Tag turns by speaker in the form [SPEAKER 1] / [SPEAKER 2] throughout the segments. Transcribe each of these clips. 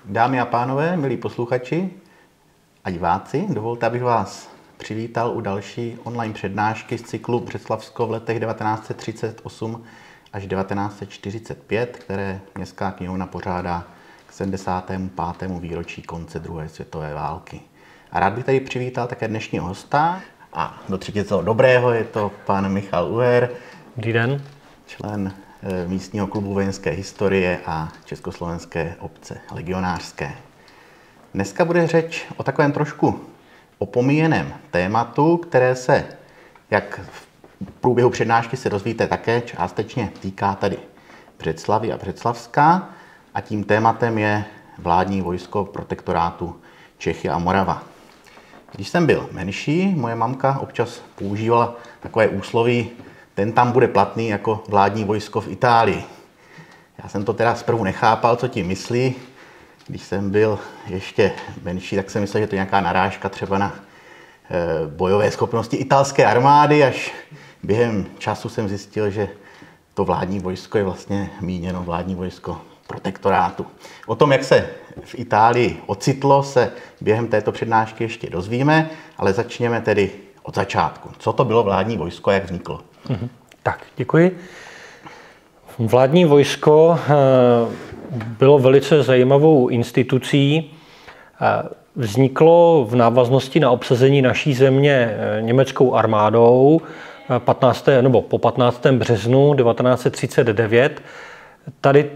[SPEAKER 1] Dámy a pánové, milí posluchači a diváci, dovolte, abych vás přivítal u další online přednášky z cyklu Břeclavsko v letech 1938 až 1945, které Městská knihovna pořádá k 75. výročí konce druhé světové války. A rád bych tady přivítal také dnešního hosta. A do třetího dobrého je to pan Michal Uher.
[SPEAKER 2] Dobrý den.
[SPEAKER 1] Člen místního klubu vojenské historie a Československé obce legionářské. Dneska bude řeč o takovém trošku opomíjeném tématu, které se, jak v průběhu přednášky se dozvíte, také částečně týká tady Břeclavy a Břeclavska. A tím tématem je vládní vojsko protektorátu Čechy a Morava. Když jsem byl menší, moje mamka občas používala takové úsloví: ten tam bude platný jako vládní vojsko v Itálii. Já jsem to teda zprvu nechápal, co tím myslí. Když jsem byl ještě menší, tak jsem myslel, že to je nějaká narážka třeba na bojové schopnosti italské armády, až během času jsem zjistil, že to vládní vojsko je vlastně míněno vládní vojsko protektorátu. O tom, jak se v Itálii ocitlo, se během této přednášky ještě dozvíme, ale začněme tedy od začátku. Co to bylo vládní vojsko a jak vzniklo?
[SPEAKER 2] Tak, děkuji. Vládní vojsko bylo velice zajímavou institucí. Vzniklo v návaznosti na obsazení naší země německou armádou po 15. březnu 1939. Tady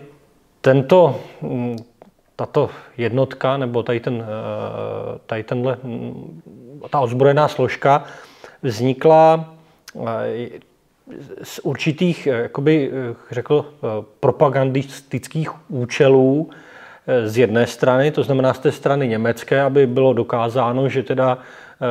[SPEAKER 2] tato jednotka, nebo ta ozbrojená složka vznikla z určitých, jakoby řekl, propagandistických účelů z jedné strany, to znamená z té strany německé, aby bylo dokázáno, že teda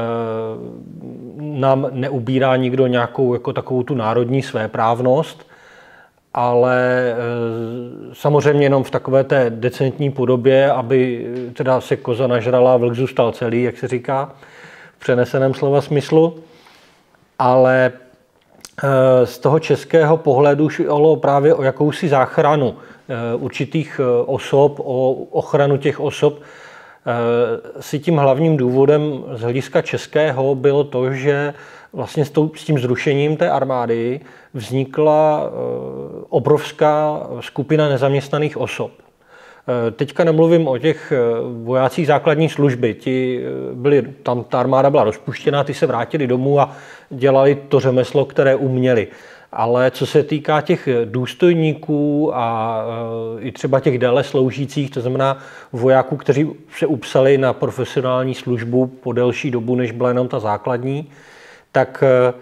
[SPEAKER 2] nám neubírá nikdo nějakou jako takovou tu národní svéprávnost, ale samozřejmě jenom v takové té decentní podobě, aby teda se koza nažrala a vlk zůstal celý, jak se říká v přeneseném slova smyslu. Ale z toho českého pohledu šlo právě o jakousi záchranu určitých osob, o ochranu těch osob. Si tím hlavním důvodem z hlediska českého bylo to, že vlastně s tím zrušením té armády vznikla obrovská skupina nezaměstnaných osob. Teďka nemluvím o těch vojácích základní služby. Tam ta armáda byla rozpuštěná, ty se vrátili domů a dělali to řemeslo, které uměli. Ale co se týká těch důstojníků a i třeba těch déle sloužících, to znamená vojáků, kteří se upsali na profesionální službu po delší dobu, než byla jenom ta základní, tak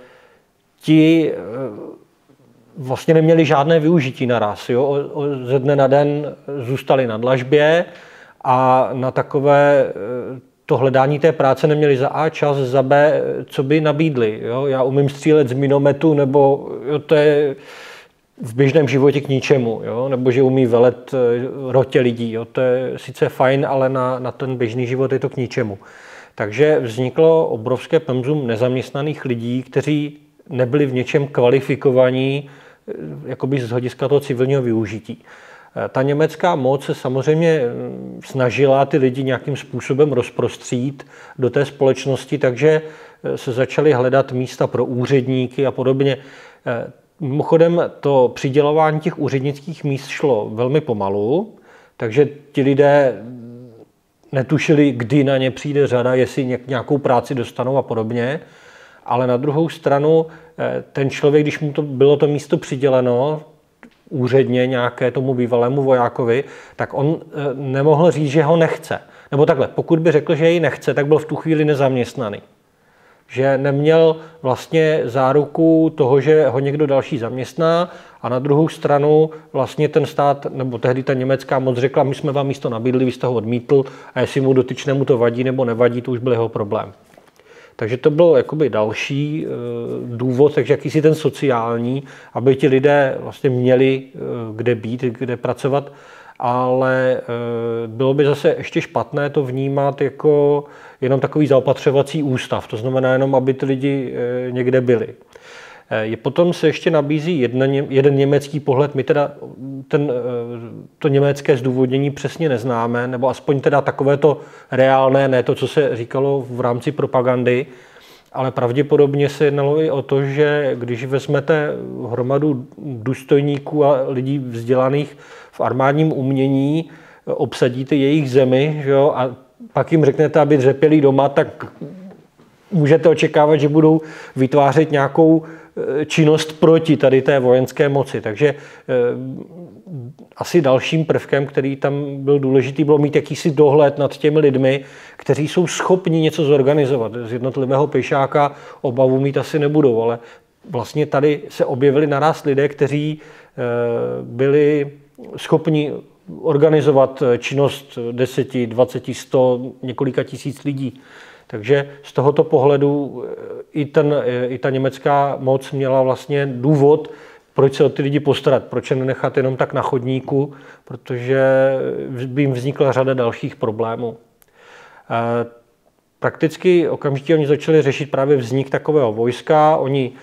[SPEAKER 2] ti vlastně neměli žádné využití naraz. Ze dne na den zůstali na dlažbě a na takové to hledání té práce neměli za A čas, za B, co by nabídli. Já umím střílet z minometu, nebo to je v běžném životě k ničemu, nebo že umí velet rotě lidí. To je sice fajn, ale na ten běžný život je to k ničemu. Takže vzniklo obrovské penzum nezaměstnaných lidí, kteří nebyli v něčem kvalifikovaní, jakoby z hlediska toho civilního využití. Ta německá moc se samozřejmě snažila ty lidi nějakým způsobem rozprostřít do té společnosti, takže se začaly hledat místa pro úředníky a podobně. Mimochodem to přidělování těch úřednických míst šlo velmi pomalu, takže ti lidé netušili, kdy na ně přijde řada, jestli nějakou práci dostanou a podobně. Ale na druhou stranu ten člověk, když mu bylo to místo přiděleno úředně nějaké tomu bývalému vojákovi, tak on nemohl říct, že ho nechce. Nebo takhle, pokud by řekl, že jej nechce, tak byl v tu chvíli nezaměstnaný. Že neměl vlastně záruku toho, že ho někdo další zaměstná, a na druhou stranu vlastně ten stát, nebo tehdy ta německá moc řekla, my jsme vám místo nabídli, vy jste ho odmítl, a jestli mu dotyčnému to vadí nebo nevadí, to už byl jeho problém. Takže to byl jakoby další důvod, takže jakýsi ten sociální, aby ti lidé vlastně měli kde být, kde pracovat, ale bylo by zase ještě špatné to vnímat jako jenom takový zaopatřovací ústav, to znamená jenom, aby ty lidi někde byli. Potom se ještě nabízí jeden německý pohled. My teda to německé zdůvodnění přesně neznáme, nebo aspoň teda takové to reálné, ne to, co se říkalo v rámci propagandy, ale pravděpodobně se jednalo i o to, že když vezmete hromadu důstojníků a lidí vzdělaných v armádním umění, obsadíte jejich zemi, že jo, a pak jim řeknete, aby dřepěli doma, tak můžete očekávat, že budou vytvářet nějakou činnost proti tady té vojenské moci. Takže asi dalším prvkem, který tam byl důležitý, bylo mít jakýsi dohled nad těmi lidmi, kteří jsou schopni něco zorganizovat. Z jednotlivého pěšáka obavu mít asi nebudou, ale vlastně tady se objevili naraz lidé, kteří byli schopni organizovat činnost 10, 20, 100, několika tisíc lidí. Takže z tohoto pohledu i ta německá moc měla vlastně důvod, proč se o ty lidi postarat, proč je nenechat jenom tak na chodníku, protože by jim vznikla řada dalších problémů. Prakticky okamžitě oni začali řešit právě vznik takového vojska,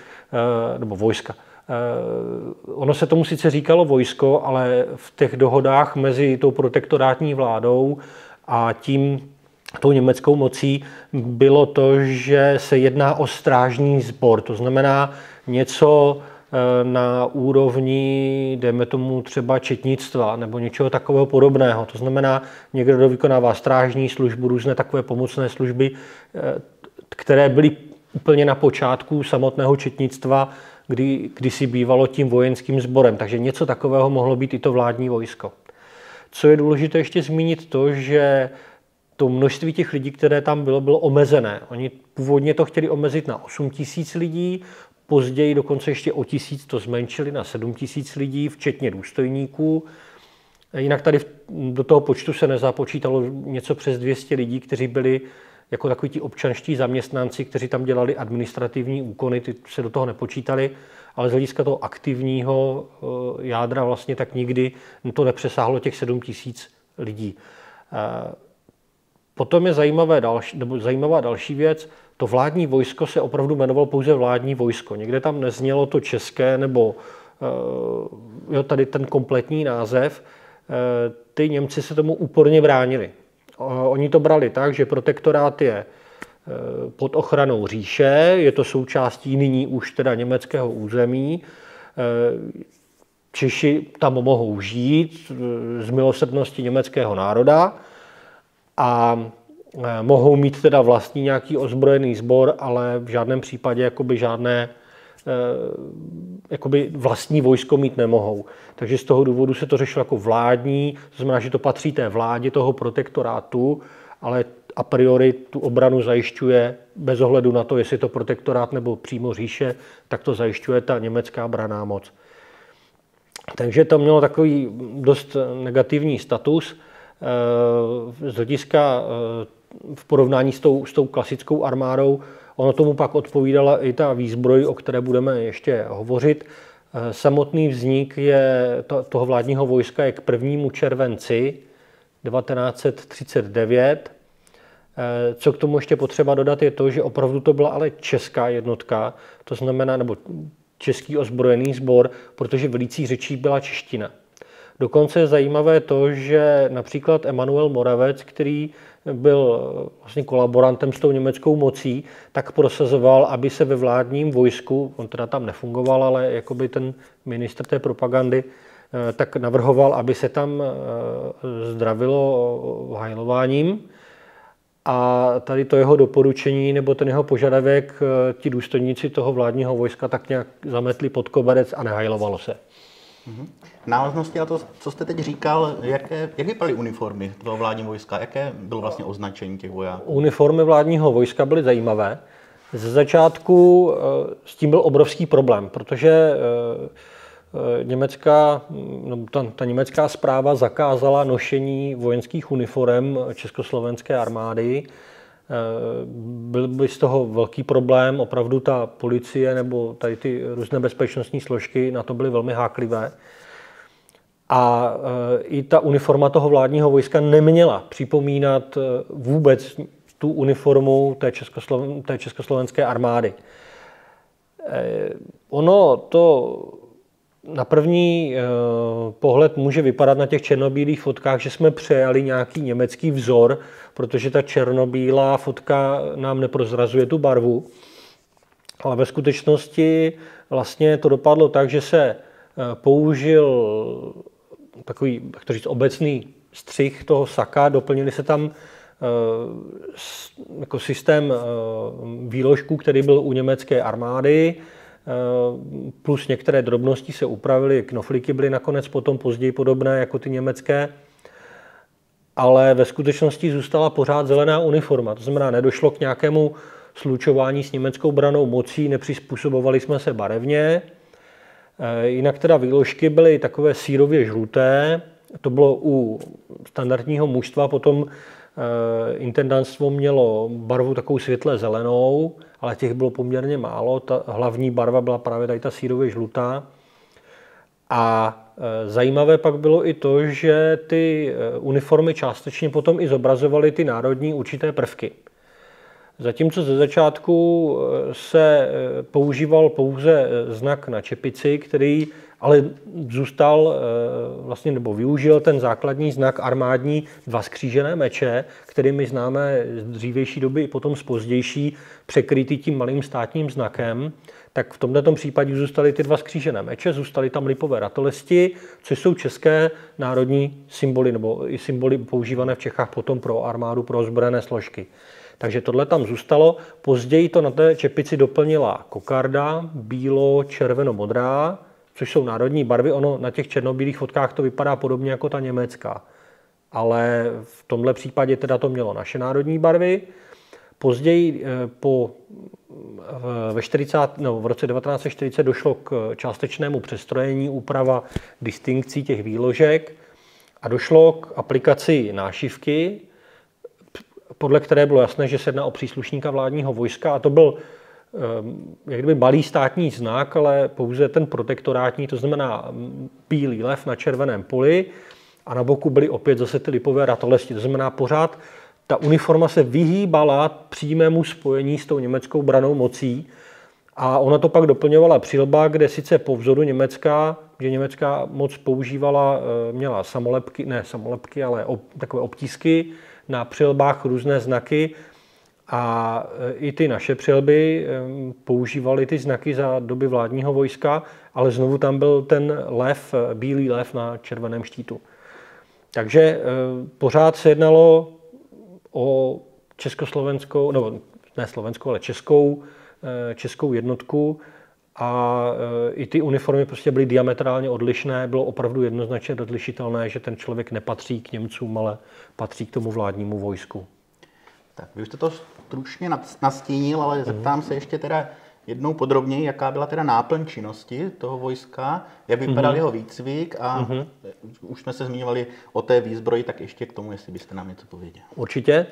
[SPEAKER 2] ono se tomu sice říkalo vojsko, ale v těch dohodách mezi tou protektorátní vládou a tou německou mocí bylo to, že se jedná o strážní sbor. To znamená něco na úrovni, dejme tomu třeba četnictva nebo něčeho takového podobného. To znamená někdo, kdo vykonává strážní službu, různé takové pomocné služby, které byly úplně na počátku samotného četnictva, kdy si bývalo tím vojenským sborem. Takže něco takového mohlo být i to vládní vojsko. Co je důležité ještě zmínit to, že to množství těch lidí, které tam bylo omezené. Oni původně to chtěli omezit na 8 000 lidí, později dokonce ještě o 1000 to zmenšili na 7 000 lidí, včetně důstojníků. Jinak tady do toho počtu se nezapočítalo něco přes 200 lidí, kteří byli jako takoví ti občanští zaměstnanci, kteří tam dělali administrativní úkony, ty se do toho nepočítali, ale z hlediska toho aktivního jádra vlastně tak nikdy to nepřesáhlo těch 7 000 lidí. Potom je zajímavá další věc, to vládní vojsko se opravdu jmenovalo pouze vládní vojsko. Někde tam neznělo to české nebo tady ten kompletní název. Ty Němci se tomu úporně bránili. Oni to brali tak, že protektorát je pod ochranou říše, je to součástí nyní už teda německého území. Češi tam mohou žít z milosrdnosti německého národa a mohou mít teda vlastní nějaký ozbrojený sbor, ale v žádném případě žádné vlastní vojsko mít nemohou. Takže z toho důvodu se to řešilo jako vládní, to znamená, že to patří té vládě toho protektorátu, ale a priori tu obranu zajišťuje bez ohledu na to, jestli je to protektorát nebo přímo říše, tak to zajišťuje ta německá branná moc. Takže to mělo takový dost negativní status z hlediska v porovnání s tou klasickou armádou. Ono tomu pak odpovídala i ta výzbroj, o které budeme ještě hovořit. Samotný vznik toho vládního vojska je k 1. červenci 1939. Co k tomu ještě potřeba dodat je to, že opravdu to byla ale česká jednotka, to znamená, nebo český ozbrojený sbor, protože velící řečí byla čeština. Dokonce je zajímavé to, že například Emanuel Moravec, který byl vlastně kolaborantem s tou německou mocí, tak prosazoval, aby se ve vládním vojsku, on teda tam nefungoval, ale jakoby ten ministr té propagandy, tak navrhoval, aby se tam zdravilo hajlováním. A tady to jeho doporučení nebo ten jeho požadavek ti důstojníci toho vládního vojska tak nějak zametli pod koberec a nehajlovalo se.
[SPEAKER 1] V návaznosti na to, co jste teď říkal, jak vypadaly uniformy toho vládního vojska? Jaké bylo vlastně označení těch vojáků?
[SPEAKER 2] Uniformy vládního vojska byly zajímavé. Ze začátku s tím byl obrovský problém, protože ta německá správa zakázala nošení vojenských uniform československé armády. Byl by z toho velký problém, opravdu ta policie nebo tady ty různé bezpečnostní složky na to byly velmi háklivé. A i ta uniforma toho vládního vojska neměla připomínat vůbec tu uniformu té československé armády. Ono to na první pohled může vypadat na těch černobílých fotkách, že jsme přejali nějaký německý vzor, protože ta černobílá fotka nám neprozrazuje tu barvu. Ale ve skutečnosti vlastně to dopadlo tak, že se použil takový, jak to říct, obecný střih toho saka, doplnili se tam jako systém výložků, který byl u německé armády, plus některé drobnosti se upravily, knoflíky byly nakonec potom později podobné jako ty německé, ale ve skutečnosti zůstala pořád zelená uniforma, to znamená, nedošlo k nějakému slučování s německou brannou mocí, nepřizpůsobovali jsme se barevně. Jinak teda výložky byly takové sírově žluté, to bylo u standardního mužstva, potom intendantstvo mělo barvu takovou světle zelenou, ale těch bylo poměrně málo, ta hlavní barva byla právě tady ta sírově žlutá. A zajímavé pak bylo i to, že ty uniformy částečně potom i zobrazovaly ty národní určité prvky. Zatímco ze začátku se používal pouze znak na čepici, který ale zůstal vlastně, nebo využil ten základní znak armádní, dva skřížené meče, který my známe z dřívější doby i potom z pozdější, překrytý tím malým státním znakem, tak v tomto případě zůstaly ty dva skřížené meče, zůstaly tam lipové ratolesti, což jsou české národní symboly, nebo i symboly používané v Čechách potom pro armádu, pro ozbrojené složky. Takže tohle tam zůstalo. Později to na té čepici doplnila kokarda, bílo-červeno-modrá, což jsou národní barvy. Ono na těch černobílých fotkách to vypadá podobně jako ta německá. Ale v tomhle případě teda to mělo naše národní barvy. Později v roce 1940 došlo k částečnému přestrojení, úprava distinkcí těch výložek a došlo k aplikaci nášivky, podle které bylo jasné, že se jedná o příslušníka vládního vojska a to byl jak kdyby malý státní znak, ale pouze ten protektorátní, to znamená bílý lev na červeném poli a na boku byly opět zase ty lipové ratolesti, to znamená pořád ta uniforma se vyhýbala přímému spojení s tou německou brannou mocí a ona to pak doplňovala přilba, kde sice po vzoru Německa, že německá moc používala, měla samolepky, ale takové obtísky, na přilbách různé znaky a i ty naše přilby používaly ty znaky za doby vládního vojska, ale znovu tam byl ten lev, bílý lev na červeném štítu. Takže pořád se jednalo o československou, nebo ne slovenskou, ale českou jednotku a i ty uniformy prostě byly diametrálně odlišné, bylo opravdu jednoznačně rozlišitelné, že ten člověk nepatří k Němcům, ale patří k tomu vládnímu vojsku.
[SPEAKER 1] Tak vy už jste to stručně nastínil, ale zeptám se ještě teda jednou podrobněji, jaká byla teda náplň činnosti toho vojska, jak vypadal jeho výcvik a už jsme se zmiňovali o té výzbroji, tak ještě k tomu, jestli byste nám něco pověděl.
[SPEAKER 2] Určitě.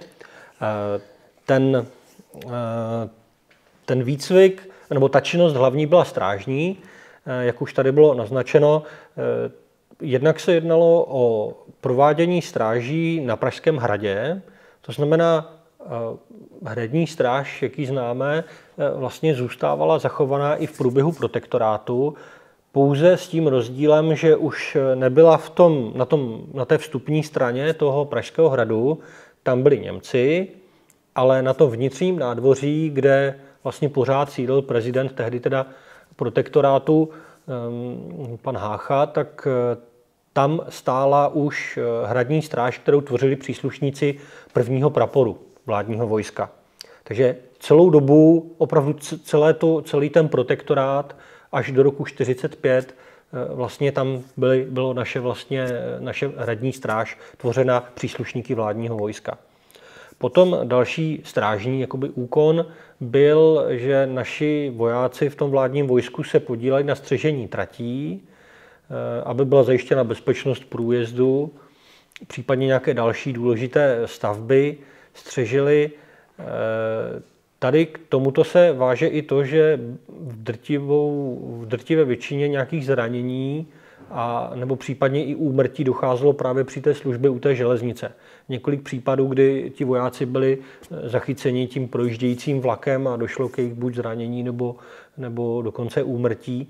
[SPEAKER 2] Ten výcvik, nebo ta činnost hlavní byla strážní, jak už tady bylo naznačeno. Jednak se jednalo o provádění stráží na Pražském hradě, to znamená hradní stráž, jaký známe, vlastně zůstávala zachovaná i v průběhu protektorátu, pouze s tím rozdílem, že už nebyla na té vstupní straně toho Pražského hradu, tam byli Němci, ale na tom vnitřním nádvoří, kde vlastně pořád sídlil prezident tehdy teda protektorátu, pan Hácha, tak tam stála už hradní stráž, kterou tvořili příslušníci prvního praporu vládního vojska. Takže celou dobu, opravdu celý ten protektorát až do roku 1945 vlastně tam bylo naše hradní stráž tvořena příslušníky vládního vojska. Potom další strážní úkon byl, že naši vojáci v tom vládním vojsku se podíleli na střežení tratí, aby byla zajištěna bezpečnost průjezdu, případně nějaké další důležité stavby střežili. Tady k tomuto se váže i to, že v drtivé většině nějakých zranění a nebo případně i úmrtí docházelo právě při té službě u té železnice. Několik případů, kdy ti vojáci byli zachyceni tím projíždějícím vlakem a došlo k jejich buď zranění nebo dokonce úmrtí.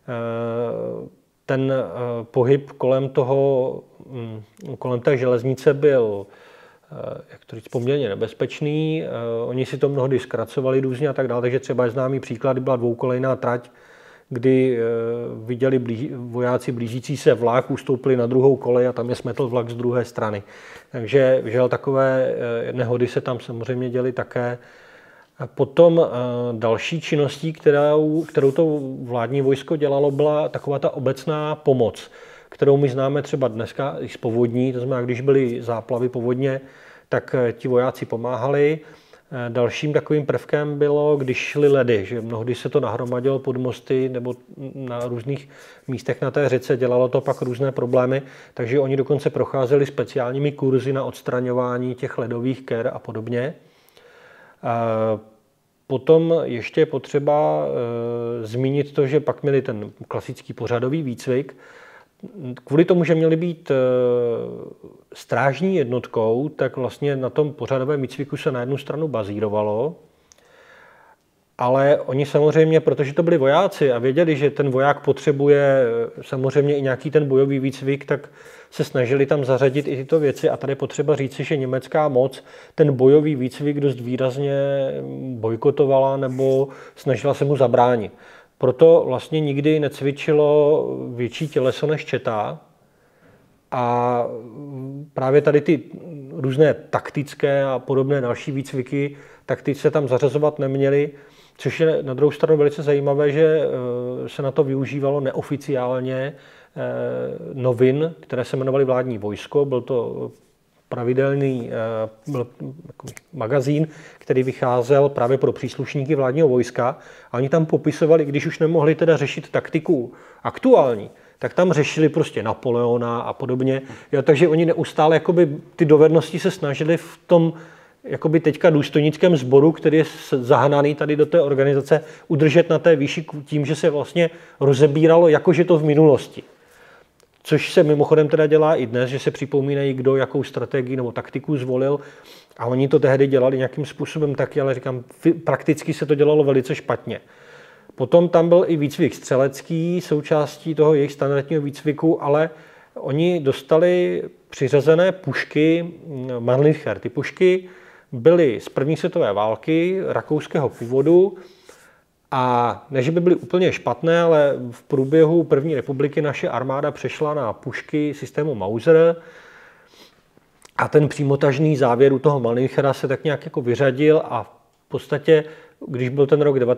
[SPEAKER 2] Ten pohyb kolem té železnice byl, jak to říct, poměrně nebezpečný. Oni si to mnohdy zkracovali různě a tak dále, takže třeba je známý příklad, byla dvoukolejná trať, kdy viděli vojáci blížící se vlak, ustoupili na druhou kolej a tam je smetl vlak z druhé strany. Takže žel takové nehody se tam samozřejmě děly také. Potom další činností, kterou to vládní vojsko dělalo, byla taková ta obecná pomoc, kterou my známe třeba dneska i z povodní, to znamená, když byly záplavy povodně, tak ti vojáci pomáhali. Dalším takovým prvkem bylo, když šly ledy, že mnohdy se to nahromadilo pod mosty nebo na různých místech na té řece, dělalo to pak různé problémy, takže oni dokonce procházeli speciálními kurzy na odstraňování těch ledových ker a podobně. Potom ještě je potřeba zmínit to, že pak měli ten klasický pořadový výcvik. Kvůli tomu, že měli být strážní jednotkou, tak vlastně na tom pořadovém výcviku se na jednu stranu bazírovalo, ale oni samozřejmě, protože to byli vojáci a věděli, že ten voják potřebuje samozřejmě i nějaký ten bojový výcvik, tak se snažili tam zařadit i tyto věci. A tady je potřeba říci, že německá moc ten bojový výcvik dost výrazně bojkotovala nebo snažila se mu zabránit. Proto vlastně nikdy necvičilo větší těleso než četa. A právě tady ty různé taktické a podobné další výcviky, tak ty se tam zařazovat neměly, což je na druhou stranu velice zajímavé, že se na to využívalo neoficiálně novin, které se jmenovaly Vládní vojsko. Byl to pravidelný magazín, který vycházel právě pro příslušníky vládního vojska. A oni tam popisovali, když už nemohli teda řešit taktiku aktuální, tak tam řešili prostě Napoleona a podobně. Jo, takže oni neustále jakoby, ty dovednosti se snažili v tom jakoby teďka důstojnickém sboru, který je zahnaný tady do té organizace, udržet na té výši tím, že se vlastně rozebíralo, jakože to v minulosti. Což se mimochodem teda dělá i dnes, že se připomínají, kdo jakou strategii nebo taktiku zvolil. A oni to tehdy dělali nějakým způsobem taky, ale říkám, prakticky se to dělalo velice špatně. Potom tam byl i výcvik střelecký, součástí toho jejich standardního výcviku, ale oni dostali přiřazené pušky Mannlicher. Ty pušky byly z první světové války rakouského původu a ne, že by byly úplně špatné, ale v průběhu první republiky naše armáda přešla na pušky systému Mauser a ten přímotažný závěr u toho Mannlichera se tak nějak jako vyřadil a v podstatě, když byl ten rok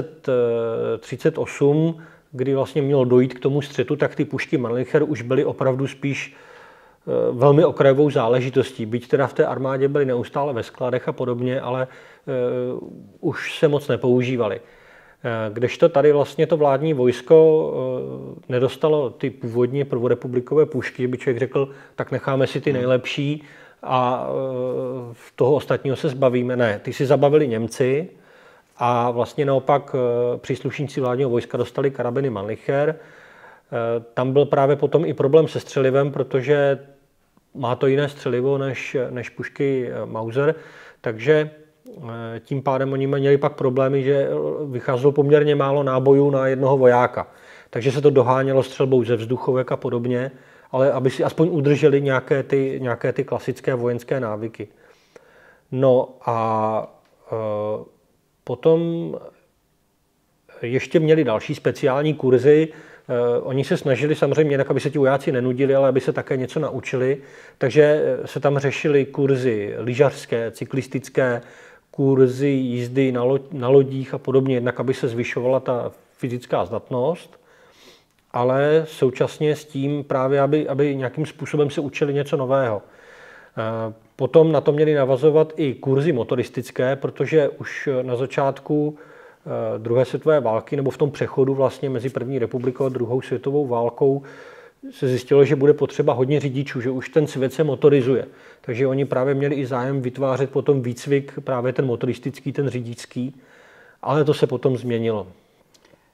[SPEAKER 2] 1938, kdy vlastně mělo dojít k tomu střetu, tak ty pušky Mannlicher už byly opravdu spíš velmi okrajovou záležitostí. Byť teda v té armádě byly neustále ve skladech a podobně, ale už se moc nepoužívaly. Kdežto tady vlastně to vládní vojsko nedostalo ty původní prvorepublikové pušky, by člověk řekl, tak necháme si ty nejlepší a toho ostatního se zbavíme. Ne, ty si zabavili Němci a vlastně naopak příslušníci vládního vojska dostali karabiny Mannlicher. Tam byl právě potom i problém se střelivem, protože má to jiné střelivo než pušky Mauser, takže tím pádem oni měli pak problémy, že vycházelo poměrně málo nábojů na jednoho vojáka. Takže se to dohánělo střelbou ze vzduchovek a podobně, ale aby si aspoň udrželi nějaké ty klasické vojenské návyky. No a potom ještě měli další speciální kurzy. Oni se snažili samozřejmě jinak, aby se ti vojáci nenudili, ale aby se také něco naučili. Takže se tam řešily kurzy lyžařské, cyklistické, kurzy jízdy na lodích a podobně, jednak aby se zvyšovala ta fyzická zdatnost, ale současně s tím právě, aby nějakým způsobem se učili něco nového. Potom na to měli navazovat i kurzy motoristické, protože už na začátku druhé světové války nebo v tom přechodu vlastně mezi první republikou a druhou světovou válkou se zjistilo, že bude potřeba hodně řidičů, že už ten svět se motorizuje. Takže oni právě měli i zájem vytvářet potom výcvik, právě ten motoristický, ten řidičský, ale to se potom změnilo.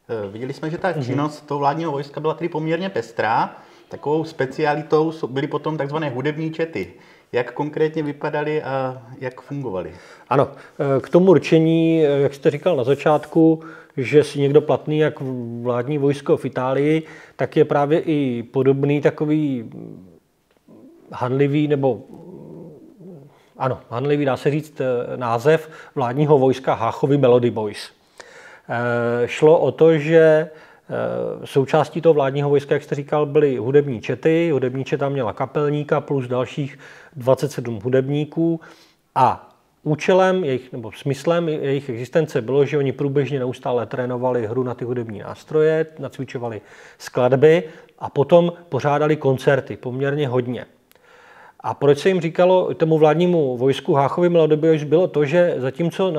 [SPEAKER 1] Viděli jsme, že ta činnost toho vládního vojska byla tedy poměrně pestrá. Takovou specialitou byly potom takzvané hudební čety. Jak konkrétně vypadaly a jak fungovaly?
[SPEAKER 2] Ano, k tomu určení, jak jste říkal na začátku, že si někdo platný jak vládní vojsko v Itálii, tak je právě i podobný takový hanlivý, nebo ano, hanlivý, dá se říct, název vládního vojska Háchovy Melody Boys. Šlo o to, že součástí toho vládního vojska, jak jste říkal, byly hudební čety. Hudební četa měla kapelníka plus dalších 27 hudebníků a účelem nebo smyslem jejich existence bylo, že oni průběžně neustále trénovali hru na ty hudební nástroje, nacvičovali skladby a potom pořádali koncerty, poměrně hodně. A proč se jim říkalo tomu vládnímu vojsku Háchovy Melody Boys, bylo to, že zatímco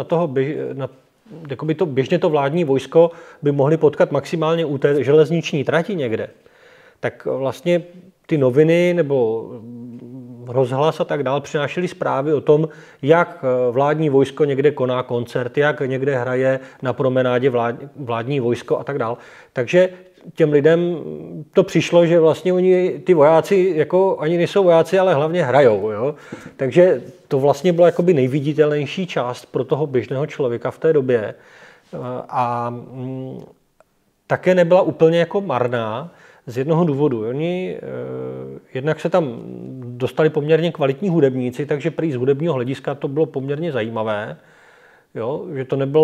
[SPEAKER 2] běžně to vládní vojsko by mohli potkat maximálně u té železniční trati někde, tak vlastně ty noviny nebo rozhlas a tak dál přinášely zprávy o tom, jak vládní vojsko někde koná koncert, jak někde hraje na promenádě vládní vojsko a tak dál. Takže těm lidem to přišlo, že vlastně oni, ty vojáci, jako ani nejsou vojáci, ale hlavně hrajou. Jo? Takže to vlastně byla jakoby nejviditelnější část pro toho běžného člověka v té době. A také nebyla úplně jako marná z jednoho důvodu. Oni jednak se tam dostali poměrně kvalitní hudebníci, takže prý z hudebního hlediska to bylo poměrně zajímavé. Jo, že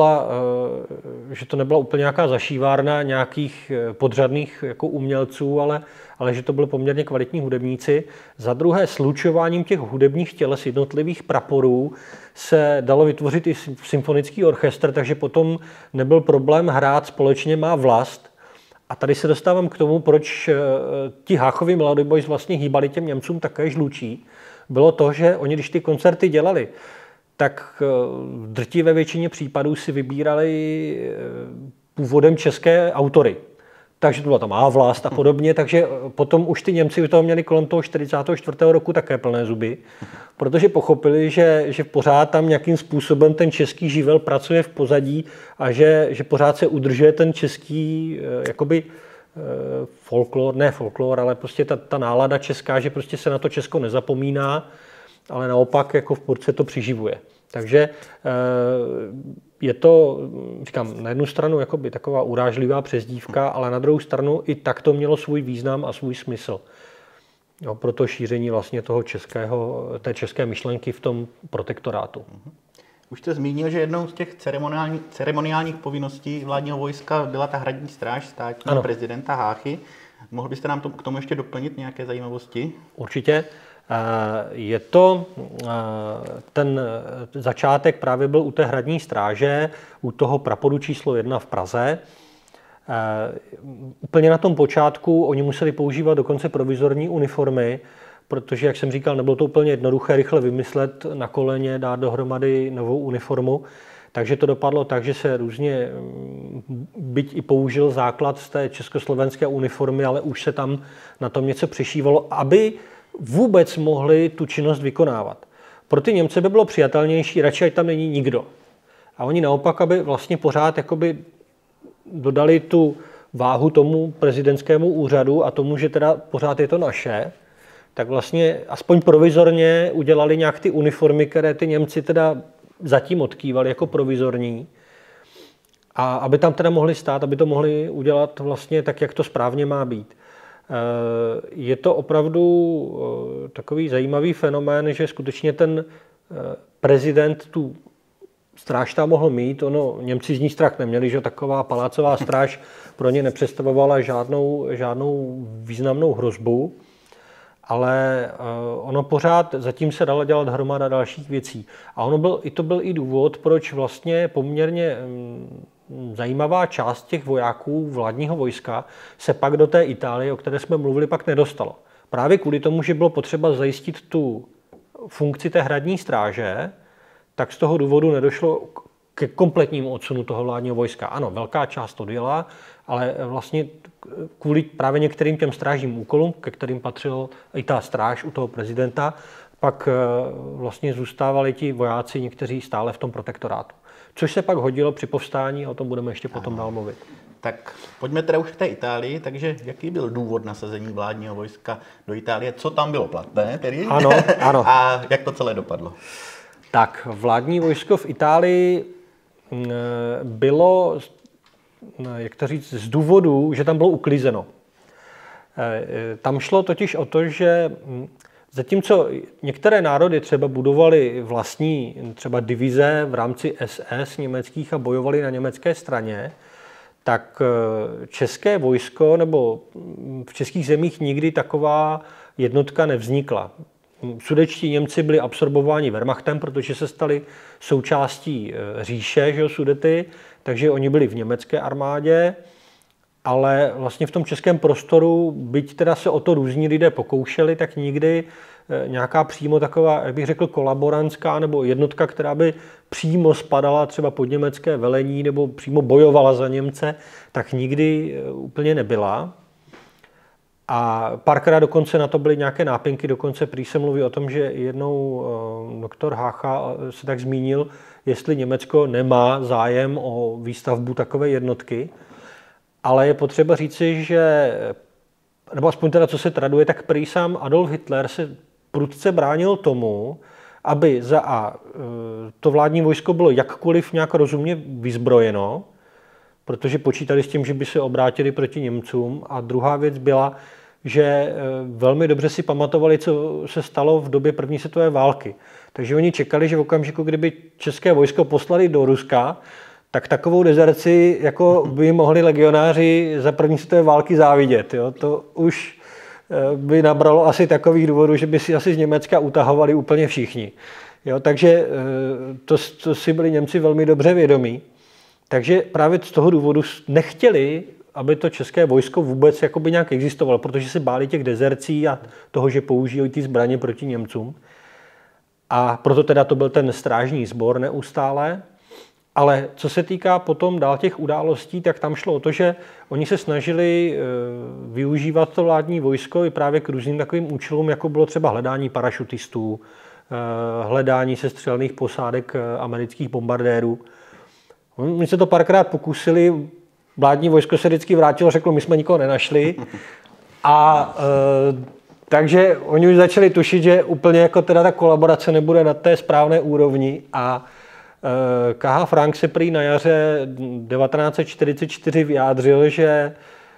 [SPEAKER 2] to nebyla úplně nějaká zašívárna nějakých podřadných jako umělců, ale že to byly poměrně kvalitní hudebníci. Za druhé, slučováním těch hudebních těles jednotlivých praporů se dalo vytvořit i symfonický orchestr, takže potom nebyl problém hrát společně Má vlast. A tady se dostávám k tomu, proč ti Háchovi Melody Boys vlastně hýbali těm Němcům také žlučí. Bylo to, že oni, když ty koncerty dělali, tak v drtivé většině případů si vybírali původem české autory. Takže to byla tam Má vlast a podobně, takže potom už ty Němci u toho měli kolem toho 44. roku také plné zuby, protože pochopili, že pořád tam nějakým způsobem ten český živel pracuje v pozadí a že pořád se udržuje ten český jakoby folklor, ale prostě ta nálada česká, že prostě se na to Česko nezapomíná, ale naopak jako v porce to přiživuje. Takže je to, říkám, na jednu stranu jakoby taková urážlivá přezdívka, ale na druhou stranu i tak to mělo svůj význam a svůj smysl. Jo, pro to šíření vlastně toho té české myšlenky v tom protektorátu.
[SPEAKER 1] Už jste zmínil, že jednou z těch ceremoniálních povinností vládního vojska byla ta hradní stráž státního prezidenta Háchy. Mohl byste nám k tomu ještě doplnit nějaké zajímavosti?
[SPEAKER 2] Určitě. Je to, ten začátek právě byl u té hradní stráže, u toho praporu číslo 1 v Praze. Úplně na tom počátku oni museli používat dokonce provizorní uniformy, protože, jak jsem říkal, nebylo to úplně jednoduché rychle vymyslet na koleně, dát dohromady novou uniformu. Takže to dopadlo tak, že se různě, byť i použil základ z té československé uniformy, ale už se tam na tom něco přešívalo, aby vůbec mohli tu činnost vykonávat. Pro ty Němce by bylo přijatelnější, radši ať tam není nikdo. A oni naopak, aby vlastně pořád jakoby dodali tu váhu tomu prezidentskému úřadu a tomu, že teda pořád je to naše, tak vlastně aspoň provizorně udělali nějak ty uniformy, které ty Němci teda zatím odkývali jako provizorní. A aby tam teda mohli stát, aby to mohli udělat vlastně tak, jak to správně má být. Je to opravdu takový zajímavý fenomén, že skutečně ten prezident tu stráž tam mohl mít. Němci z ní strach neměli, že taková palácová stráž pro ně nepředstavovala žádnou významnou hrozbu, ale ono pořád, zatím se dala dělat hromada dalších věcí. A to byl i důvod, proč vlastně poměrně zajímavá část těch vojáků vládního vojska se pak do té Itálie, o které jsme mluvili, pak nedostalo. Právě kvůli tomu, že bylo potřeba zajistit tu funkci té hradní stráže, tak z toho důvodu nedošlo ke kompletnímu odsunu toho vládního vojska. Ano, velká část to dělá, ale vlastně kvůli právě některým těm strážním úkolům, ke kterým patřila i ta stráž u toho prezidenta, pak vlastně zůstávali ti vojáci někteří stále v tom protektorátu. Což se pak hodilo při povstání, o tom budeme ještě potom dál mluvit.
[SPEAKER 1] Tak pojďme teda už k té Itálii, takže jaký byl důvod nasazení vládního vojska do Itálie? Co tam bylo platné tedy?
[SPEAKER 2] Ano, ano.
[SPEAKER 1] A jak to celé dopadlo?
[SPEAKER 2] Tak, vládní vojsko v Itálii bylo, jak to říct, z důvodu, že tam bylo uklizeno. Tam šlo totiž o to, že zatímco některé národy třeba budovaly vlastní třeba divize v rámci SS německých a bojovali na německé straně, tak české vojsko nebo v českých zemích nikdy taková jednotka nevznikla. Sudetští Němci byli absorbováni Wehrmachtem, protože se stali součástí říše, že, Sudety, takže oni byli v německé armádě, ale vlastně v tom českém prostoru, byť teda se o to různí lidé pokoušeli, tak nikdy nějaká přímo taková, jak bych řekl, kolaborantská nebo jednotka, která by přímo spadala třeba pod německé velení nebo přímo bojovala za Němce, tak nikdy úplně nebyla. A párkrát dokonce na to byly nějaké nápinky, dokonce prý se mluví o tom, že jednou doktor Hácha se tak zmínil, jestli Německo nemá zájem o výstavbu takové jednotky. Ale je potřeba říci, že, nebo aspoň teda co se traduje, tak prý sám Adolf Hitler se prudce bránil tomu, aby to vládní vojsko bylo jakkoliv nějak rozumně vyzbrojeno, protože počítali s tím, že by se obrátili proti Němcům. A druhá věc byla, že velmi dobře si pamatovali, co se stalo v době první světové války. Takže oni čekali, že v okamžiku, kdyby české vojsko poslali do Ruska, tak takovou dezerci jako by mohli legionáři za první světové války závidět. Jo? To už by nabralo asi takových důvodů, že by si asi z Německa utahovali úplně všichni. Jo? Takže to si byli Němci velmi dobře vědomí. Takže právě z toho důvodu nechtěli, aby to české vojsko vůbec jakoby nějak existovalo, protože se báli těch dezercí a toho, že použijí ty zbraně proti Němcům. A proto teda to byl ten strážní sbor neustále. Ale co se týká potom dál těch událostí, tak tam šlo o to, že oni se snažili využívat to vládní vojsko i právě k různým takovým účelům, jako bylo třeba hledání parašutistů, hledání sestřelených posádek amerických bombardérů. Oni se to párkrát pokusili, vládní vojsko se vždycky vrátilo, řeklo, my jsme nikoho nenašli. A takže oni už začali tušit, že úplně jako teda ta kolaborace nebude na té správné úrovni a K.H. Frank se prý na jaře 1944 vyjádřil, že